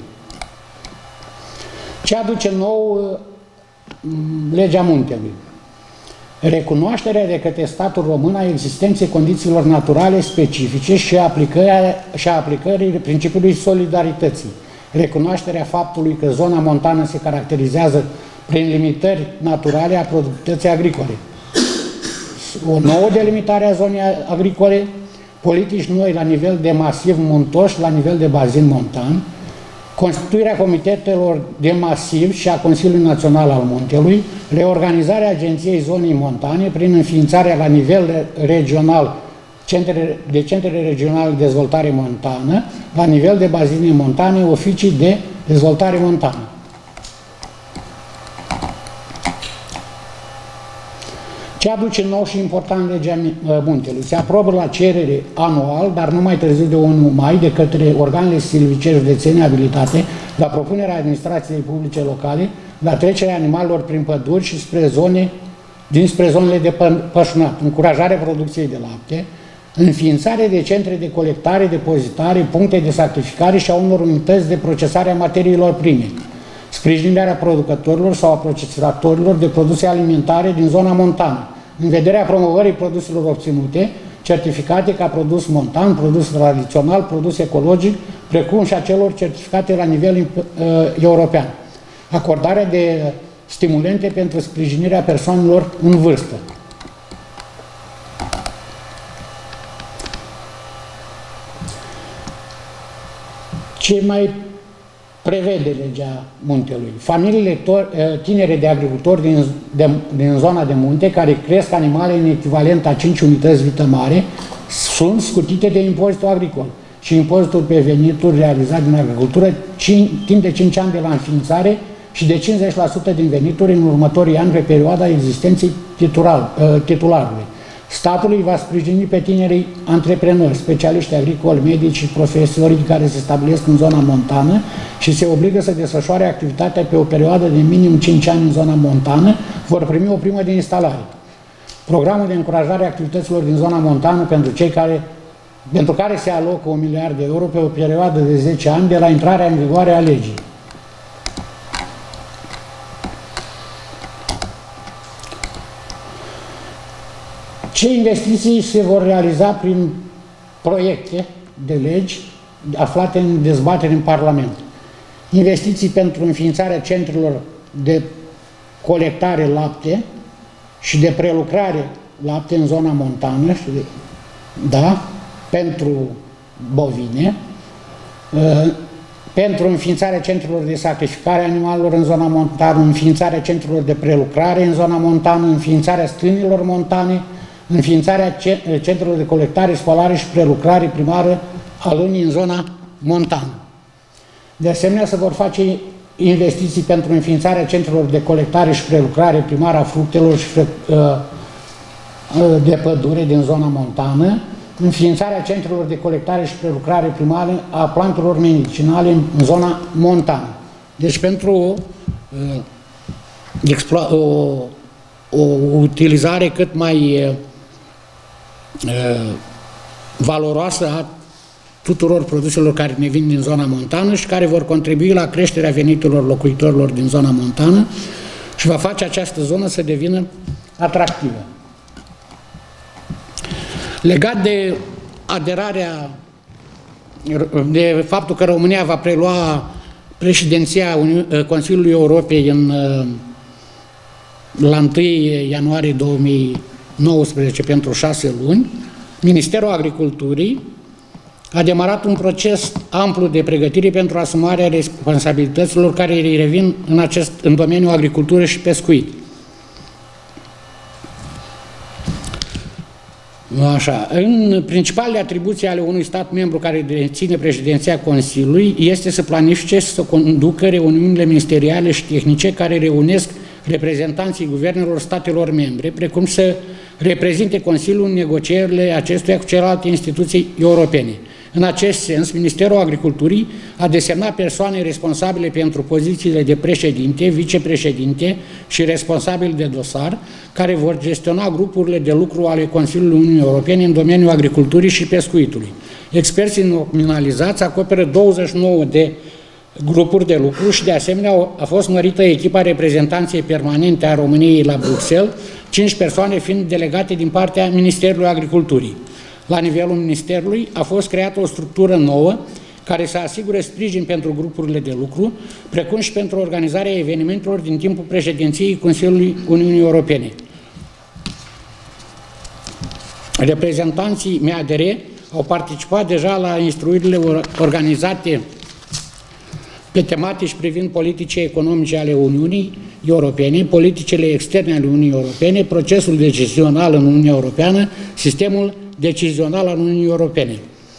Ce aduce nou legea Muntelui? Recunoașterea de către statul român a existenței condițiilor naturale specifice și aplicarea, și aplicării principiului solidarității. Recunoașterea faptului că zona montană se caracterizează prin limitări naturale a productivității agricole. O nouă delimitare a zonei agricole, politici noi la nivel de masiv muntos și la nivel de bazin montan, constituirea comitetelor de masiv și a Consiliului Național al Muntelui, reorganizarea Agenției Zonei Montane prin înființarea la nivel regional de centre regionale de dezvoltare montană, la nivel de bazine montane, oficii de dezvoltare montană. Ce aduce nou și important legea Muntelui? Se aprobă la cerere anual, dar nu mai târziu de unu mai, de către organele silvice județene abilitate, la propunerea administrației publice locale, la trecerea animalelor prin păduri și spre zone, dinspre zonele de pășunat, încurajarea producției de lapte, înființarea de centre de colectare, depozitare, puncte de sacrificare și a unor unități de procesare a materiilor prime, sprijinirea producătorilor sau a procesatorilor de produse alimentare din zona montană, în vederea promovării produselor obținute, certificate ca produs montan, produs tradițional, produs ecologic, precum și a celor certificate la nivel uh, european. Acordarea de stimulente pentru sprijinirea persoanelor în vârstă. Ce mai prevede legea Muntelui? Familiile tinere de agricultori din, de, din zona de munte care cresc animale în echivalent a cinci unități vită mare sunt scutite de impozitul agricol și impozitul pe venituri realizat din agricultură timp de cinci ani de la înființare și de cincizeci la sută din venituri în următorii ani pe perioada existenței titular, titularului. Statul îi va sprijini pe tinerii antreprenori, specialiști agricoli, medici și profesorii care se stabilesc în zona montană și se obligă să desfășoare activitatea pe o perioadă de minim cinci ani în zona montană, vor primi o primă de instalare. Programul de încurajare a activităților din zona montană pentru cei care, pentru care se alocă un miliard de euro pe o perioadă de zece ani de la intrarea în vigoare a legii. Ce investiții se vor realiza prin proiecte de legi aflate în dezbatere în Parlament. Investiții pentru înființarea centrelor de colectare lapte și de prelucrare lapte în zona montană, da, pentru bovine, pentru înființarea centrelor de sacrificare a animalelor în zona montană, înființarea centrelor de prelucrare în zona montană, înființarea stânilor montane, înființarea centrelor de colectare, spălare și prelucrare primară a lănii în zona montană. De asemenea, se vor face investiții pentru înființarea centrelor de colectare și prelucrare primară a fructelor și de pădure din zona montană, înființarea centrelor de colectare și prelucrare primară a plantelor medicinale în zona montană. Deci pentru uh, o, o utilizare cât mai uh, valoroasă a tuturor produselor care ne vin din zona montană și care vor contribui la creșterea veniturilor locuitorilor din zona montană și va face această zonă să devină atractivă. Legat de aderarea, de faptul că România va prelua președinția Consiliului Europei în, la întâi ianuarie două mii nouăsprezece pentru șase luni, Ministerul Agriculturii a demarat un proces amplu de pregătire pentru asumarea responsabilităților care îi revin în, acest, în domeniul agriculturii și pescuit. Așa. În principalele atribuții ale unui stat membru care deține președinția Consiliului este să planifice și să conducă reuniunile ministeriale și tehnice care reunesc reprezentanții guvernelor statelor membre, precum să reprezinte Consiliul în negocierile acestuia cu celelalte instituții europene. În acest sens, Ministerul Agriculturii a desemnat persoane responsabile pentru pozițiile de președinte, vicepreședinte și responsabil de dosar, care vor gestiona grupurile de lucru ale Consiliului Uniunii Europene în domeniul agriculturii și pescuitului. Experții nominalizați acoperă douăzeci și nouă de grupuri de lucru și, de asemenea, a fost mărită echipa reprezentanței permanente a României la Bruxelles, cinci persoane fiind delegate din partea Ministerului Agriculturii. La nivelul Ministerului a fost creată o structură nouă care să asigure sprijin pentru grupurile de lucru, precum și pentru organizarea evenimentelor din timpul președinției Consiliului Uniunii Europene. Reprezentanții M A D R au participat deja la instruirile organizate pe tematici privind politicile economice ale Uniunii Europene, politicile externe ale Uniunii Europene, procesul decizional în Uniunea Europeană, sistemul decizional al Uniunii Europene.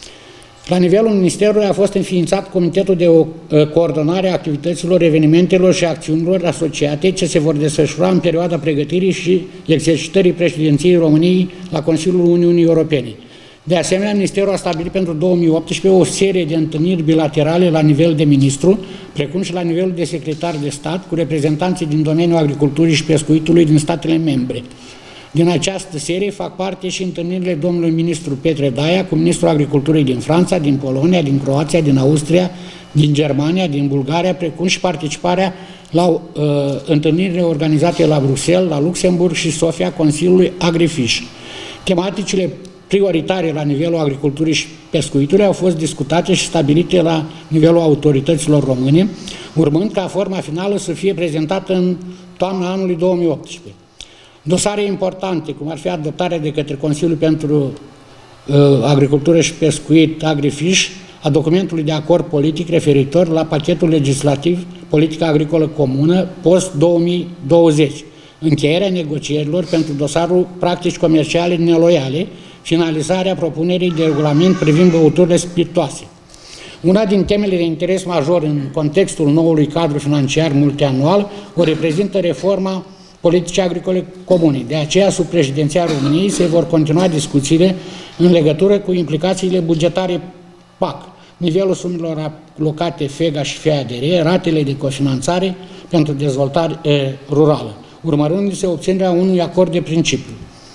La nivelul Ministerului a fost înființat Comitetul de Coordonare a Activităților, Evenimentelor și Acțiunilor asociate ce se vor desfășura în perioada pregătirii și exercitării președinției României la Consiliul Uniunii Europene. De asemenea, Ministerul a stabilit pentru două mii optsprezece o serie de întâlniri bilaterale la nivel de ministru, precum și la nivelul de secretar de stat, cu reprezentanții din domeniul agriculturii și pescuitului din statele membre. Din această serie fac parte și întâlnirile domnului ministru Petre Daia cu ministrul agriculturii din Franța, din Polonia, din Croația, din Austria, din Germania, din Bulgaria, precum și participarea la uh, întâlnirile organizate la Bruxelles, la Luxemburg și Sofia Consiliului Agrifish. Tematicile prioritare la nivelul agriculturii și pescuitului au fost discutate și stabilite la nivelul autorităților române, urmând ca forma finală să fie prezentată în toamna anului două mii optsprezece. Dosare importante, cum ar fi adoptarea de către Consiliul pentru uh, Agricultură și Pescuit, Agrifish, a documentului de acord politic referitor la pachetul legislativ Politica Agricolă Comună post două mii douăzeci, încheierea negocierilor pentru dosarul practici comerciale neloiale, finalizarea propunerii de regulament privind băuturile spiritoase. Una din temele de interes major în contextul noului cadru financiar multianual o reprezintă reforma politicii agricole comune. De aceea, sub președinția României, se vor continua discuțiile în legătură cu implicațiile bugetare P A C, nivelul sumelor alocate FEGA și FEADR, ratele de cofinanțare pentru dezvoltare e, rurală, urmărându-se obținerea unui acord de principiu.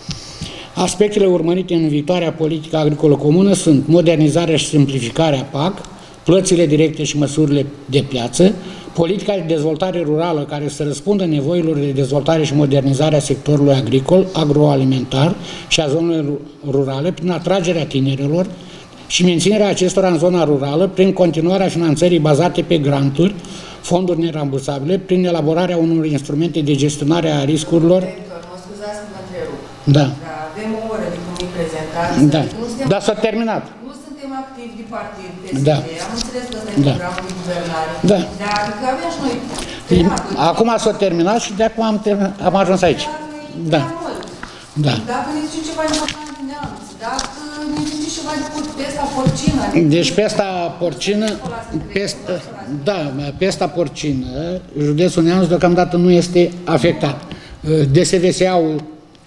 Aspectele urmărite în viitoarea politică agricolă comună sunt modernizarea și simplificarea P A C, plățile directe și măsurile de piață, politica de dezvoltare rurală care să răspundă nevoilor de dezvoltare și modernizare a sectorului agricol, agroalimentar și a zonelor rurale prin atragerea tinerilor, și menținerea acestora în zona rurală prin continuarea finanțării bazate pe granturi, fonduri nerambursabile, prin elaborarea unor instrumente de gestionare a riscurilor. Mă scuzați că mă întrerup. Da. Avem o oră de cum e prezentat. Da. Dar s-a terminat. Nu suntem activi de partid, P S D. Da. Am înțeles că ăsta e Da. programul de guvernare. Da. Dar adică avem și noi treabă. Acum s-a terminat și de acum am, terminat, am ajuns aici. Da. Da. Dacă ne zice ceva important din neamț, dacă ne zice ceva de pesta porcină. Deci pesta porcină, pesta, da, pesta porcină, județul Neamț deocamdată nu este afectat. D S V S A-ul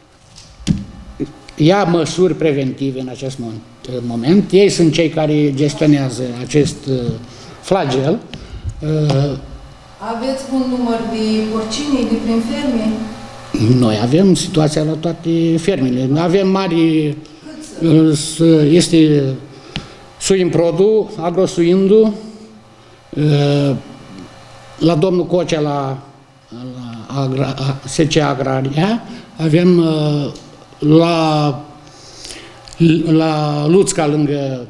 ia măsuri preventive în acest moment. Ei sunt cei care gestionează acest flagel. Aveți un număr de porcini de prin ferme? Noi avem situația la toate fermele. Avem mari, este Suimprodu, Agrosuindu, la domnul Cocea la, la Agra, S C Agraria, avem la, la Luțca, lângă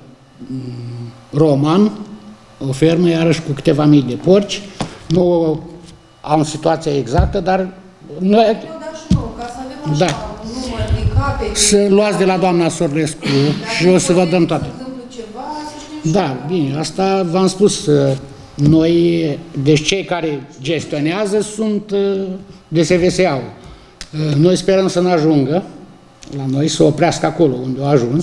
Roman, o fermă, iarăși cu câteva mii de porci. Nu am situația exactă, dar noi... Eu dau și eu, ca să avem așa Da. un număr de cape... Să luați de la doamna Sorlescu și o să vă dăm toate. Dacă se întâmplă ceva, să știm. Da, bine, asta v-am spus. Noi, deci cei care gestionează sunt D S V S A-ul. Noi sperăm să nu ajungă la noi, să oprească acolo unde au ajuns,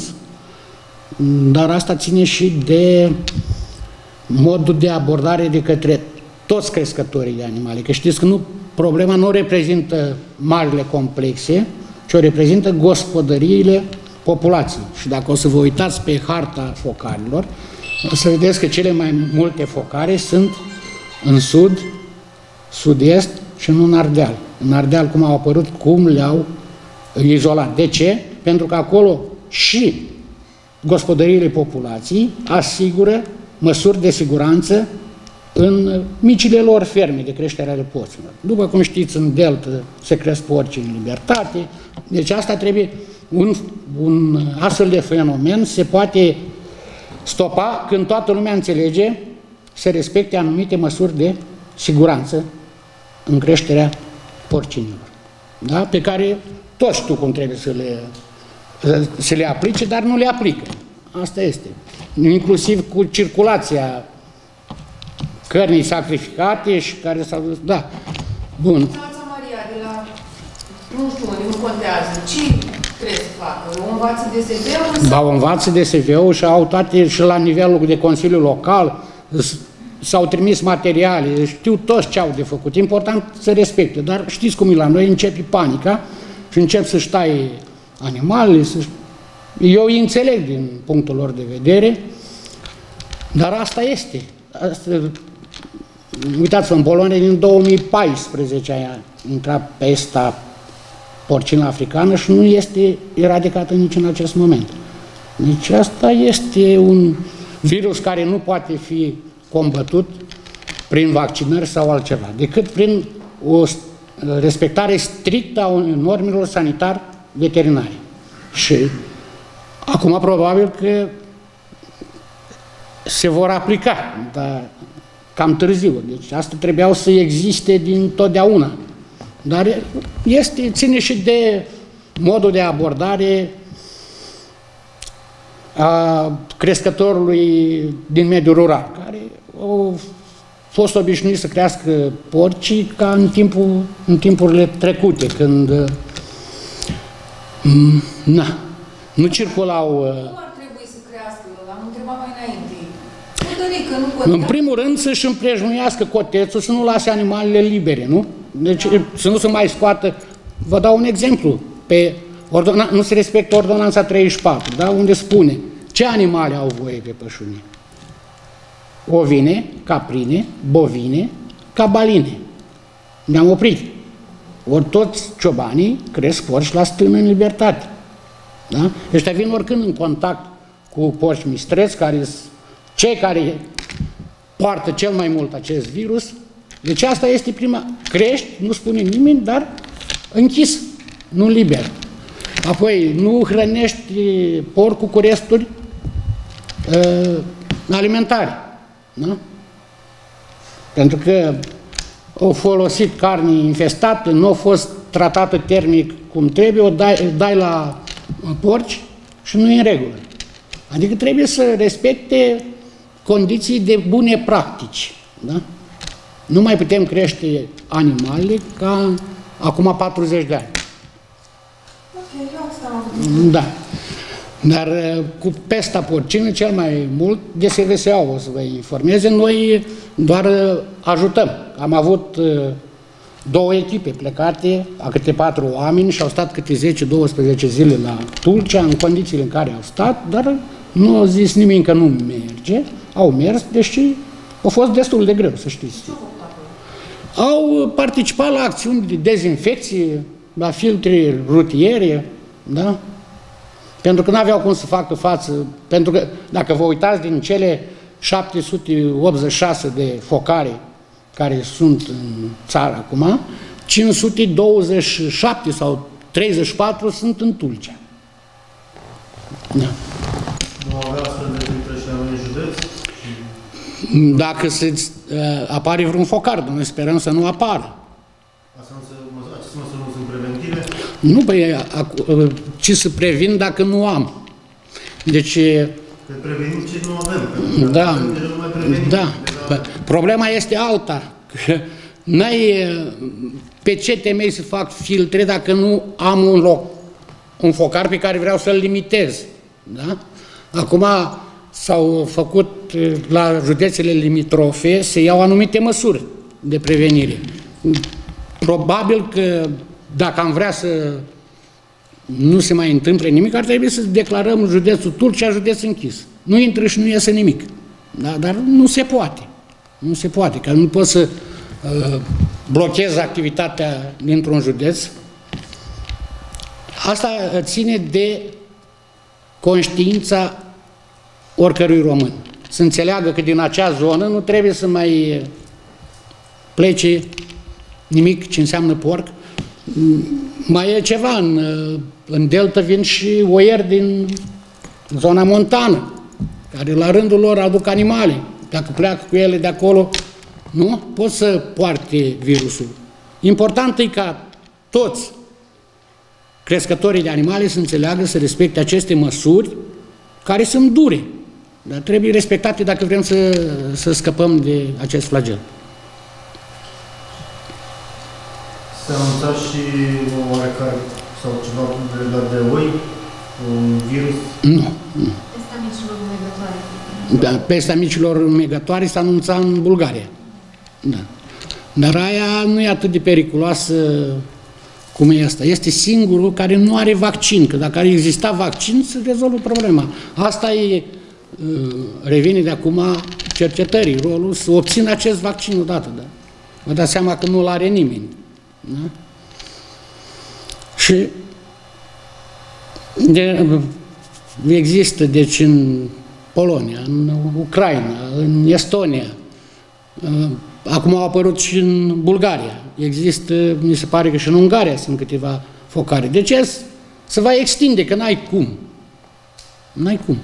dar asta ține și de modul de abordare de către toți crescătorii de animale. Că știți că nu, problema nu reprezintă marile complexe, ci o reprezintă gospodăriile populației. Și dacă o să vă uitați pe harta focarilor, o să vedeți că cele mai multe focare sunt în sud, sud-est și nu în Ardeal. În Ardeal, cum au apărut, cum le-au izolat. De ce? Pentru că acolo și gospodăriile populației asigură măsuri de siguranță în micile lor ferme de creștere ale porcilor. După cum știți, în delta se cresc porci în libertate, deci asta trebuie, un, un astfel de fenomen se poate stopa când toată lumea înțelege să respecte anumite măsuri de siguranță în creșterea porcinilor, da? Pe care toți știu cum trebuie să le, să le aplice, dar nu le aplică. Asta este. Inclusiv cu circulația cărnii sacrificate și care s-au dus. Da. Bun. Învață Maria de la, nu știu unde, nu contează, ce trebuie să facă? O învață D S V-ul? Ba, o învață D S V-ul și au toate, și la nivelul de Consiliu Local, s-au trimis materiale, știu toți ce au de făcut. Important să respecte, dar știți cum e la noi, începe panica și încep să-și taie animalele, să eu îi înțeleg din punctul lor de vedere, dar asta este. Asta, uitați-vă, în Polonia din două mii paisprezece a intrat pesta porcină africană și nu este eradicată nici în acest moment. Deci asta este un virus care nu poate fi combătut prin vaccinări sau altceva, decât prin o respectare strictă a normelor sanitar-veterinare. Și acum probabil că se vor aplica, dar cam târziu. Deci asta trebuiau să existe din totdeauna. Dar este, ține și de modul de abordare a crescătorului din mediul rural, care au fost obișnuit să crească porcii ca în, timpul, în timpurile trecute, când na, nu circulau... Cum ar trebui să crească? Am întrebat mai înainte. Putărică, nu contează. În primul rând să-și împrejmuiască cotețul, să nu lase animalele libere, nu? Deci da. Să nu se mai scoată... Vă dau un exemplu. Pe ordona, nu se respectă ordonanța treizeci și patru, da? Unde spune ce animale au voie pe pășune. Ovine, caprine, bovine, cabaline. Ne-am oprit. Ori toți ciobanii cresc porci la stână în libertate. Da? Ăștia vin oricând în contact cu porci mistreți, care sunt cei care poartă cel mai mult acest virus. Deci asta este prima. Crești, nu spune nimeni, dar închis, nu liber. Apoi, nu hrănești porcul cu resturi uh, alimentare. Da? Pentru că au folosit carne infestată, nu a fost tratată termic cum trebuie, o dai, dai la porci și nu e în regulă. Adică trebuie să respecte condiții de bune practici. Da? Nu mai putem crește animale ca acum patruzeci de ani. Ok, eu asta am avut. Da. Dar cu pesta porcină, cel mai mult, de S V S A o să vă informeze, noi doar ajutăm. Am avut două echipe plecate, a câte patru oameni și au stat câte zece douăsprezece zile la Tulcea, în condițiile în care au stat, dar nu au zis nimeni că nu merge, au mers, deși a fost destul de greu, să știți. Au participat la acțiuni de dezinfecție, la filtre rutiere, da? Pentru că nu aveau cum să facă față, pentru că dacă vă uitați din cele șapte sute optzeci și șase de focare care sunt în țară acum, cinci sute douăzeci și șapte sau treizeci și patru sunt în Tulcea. Da. Nu avea astfel de filtre și la noi în județ? Dacă se uh, apare vreun focar, noi sperăm să nu apară. Asta nu se, aceste măsuri nu sunt preventive? Nu, păi, ce să previn dacă nu am? Deci... Că prevenim ce nu avem. Da, nu mai prevenim. da. Problema este alta. N-ai pe ce temei să fac filtre dacă nu am un loc, un focar pe care vreau să-l limitez. Da? Acum s-au făcut la județele limitrofe, se iau anumite măsuri de prevenire. Probabil că dacă am vrea să nu se mai întâmple nimic, ar trebui să declarăm județul Tulcea județ închis. Nu intră și nu iese nimic. Da? Dar nu se poate. Nu se poate, că nu poți să uh, blochezi activitatea dintr-un județ. Asta ține de conștiința oricărui român. Să înțeleagă că din acea zonă nu trebuie să mai plece nimic ce înseamnă porc. Mai e ceva, în, în delta vin și oieri din zona montană, care la rândul lor aduc animale. Dacă pleacă cu ele de acolo, nu? Pot să poarte virusul. Important e ca toți crescătorii de animale să înțeleagă, să respecte aceste măsuri care sunt dure, dar trebuie respectate dacă vrem să, să scăpăm de acest flagel. S-a anunțat și oarecare sau ceva legat de oi, un virus? Nu, nu. Pesta micilor umegătoare. Da, pesta micilor umegătoare s-a anunțat în Bulgaria. Da. Dar aia nu e atât de periculoasă cum e asta. Este singurul care nu are vaccin, că dacă ar exista vaccin, se rezolvă problema. Asta e, revine de acum cercetării, rolul să obțină acest vaccin odată. Da? Vă dați seama că nu-l are nimeni. Da? Și de, există, deci, în Polonia, în Ucraina, în Estonia, acum au apărut și în Bulgaria. Există, mi se pare că și în Ungaria sunt câteva focare. De ce se va extinde? Că n-ai cum. N-ai cum.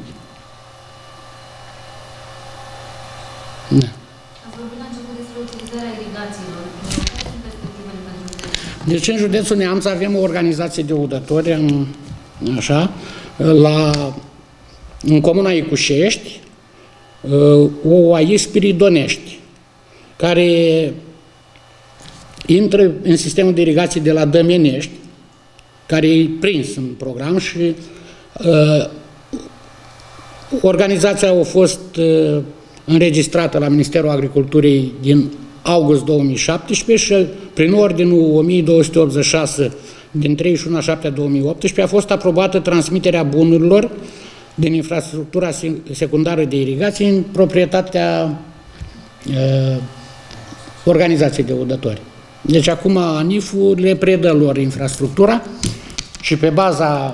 Da. Ați vorbit la început despre utilizarea irigațiilor. Care sunt perspectivele pentru județ? Deci în județul Neamț avem o organizație de udători, în, așa, la, în comuna Icușești, o O A I Spiridonești, care intră în sistemul de irigație de la Dămenești, care e prins în program și uh, organizația a fost uh, înregistrată la Ministerul Agriculturii din august două mii șaptesprezece și prin ordinul o mie două sute optzeci și șase din treizeci și unu a șaptea două mii optsprezece a fost aprobată transmiterea bunurilor din infrastructura secundară de irigație în proprietatea uh, organizației de udători. Deci acum ANIF-ul le predă lor infrastructura și pe baza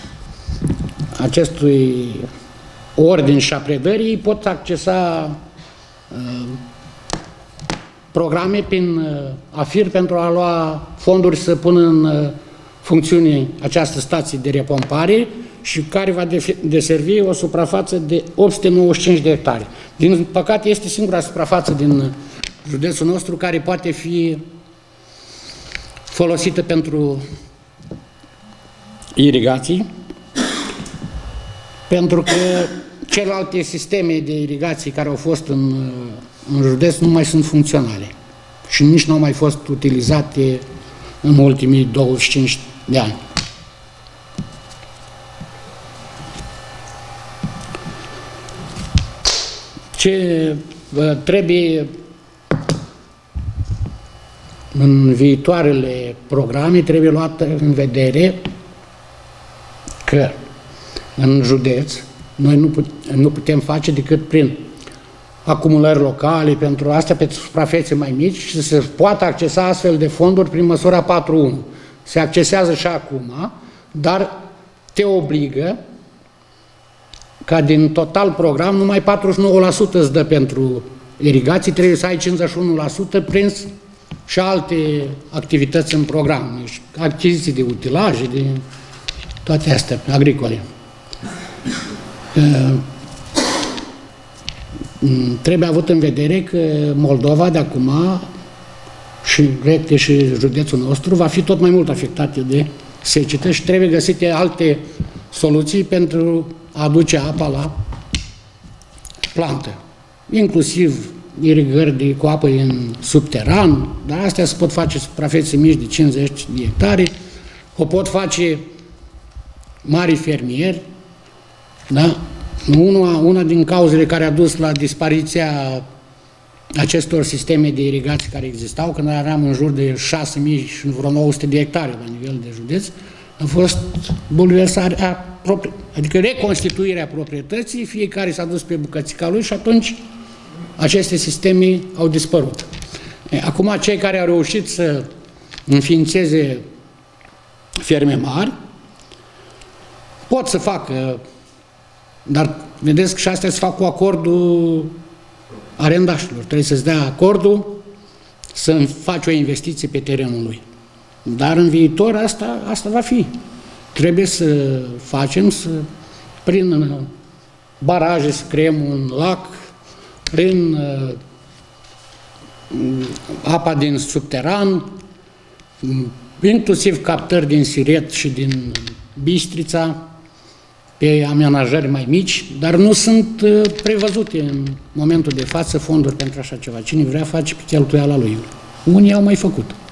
acestui ordin și a predării pot accesa uh, programe prin uh, AFIR pentru a lua fonduri să pună în uh, funcțiune această stație de repompare și care va deservi o suprafață de opt sute nouăzeci și cinci de hectare. Din păcate, este singura suprafață din județul nostru care poate fi folosită pentru irigații, pentru că celelalte sisteme de irigații care au fost în, în județ nu mai sunt funcționale și nici nu au mai fost utilizate în ultimii douăzeci și cinci de ani. Ce trebuie în viitoarele programe, trebuie luat în vedere că în județ noi nu, put, nu putem face decât prin acumulări locale, pentru astea pe suprafețe mai mici și să se poată accesa astfel de fonduri prin măsura patru unu. Se accesează și acum, dar te obligă ca din total program numai patruzeci și nouă la sută îți dă pentru irigații, trebuie să ai cincizeci și unu la sută prins și alte activități în program, achiziții de utilaje, de toate astea agricole. Trebuie avut în vedere că Moldova de acum și Recte și județul nostru va fi tot mai mult afectate de secetă și trebuie găsite alte soluții pentru a aduce apa la plantă, inclusiv irigări de, cu apă în subteran, dar astea se pot face suprafețe mici de cincizeci de hectare, o pot face mari fermieri, da? Una, una din cauzele care a dus la dispariția acestor sisteme de irigații care existau, când eram în jur de șase mii și vreo nouă sute de hectare la nivel de județ, a fost bulversarea, adică reconstituirea proprietății, fiecare s-a dus pe bucățica lui și atunci aceste sisteme au dispărut. Acum, cei care au reușit să înființeze ferme mari pot să facă, dar vedeți că și astea se fac cu acordul arendașilor. Trebuie să-ți dea acordul să faci o investiție pe terenul lui. Dar în viitor asta, asta va fi. Trebuie să facem, să, prin baraje, să creăm un lac, prin uh, apa din subteran, inclusiv captări din Siret și din Bistrița, pe amenajări mai mici, dar nu sunt uh, prevăzute în momentul de față fonduri pentru așa ceva. Cine vrea face pe cheltuiala lui. Unii au mai făcut.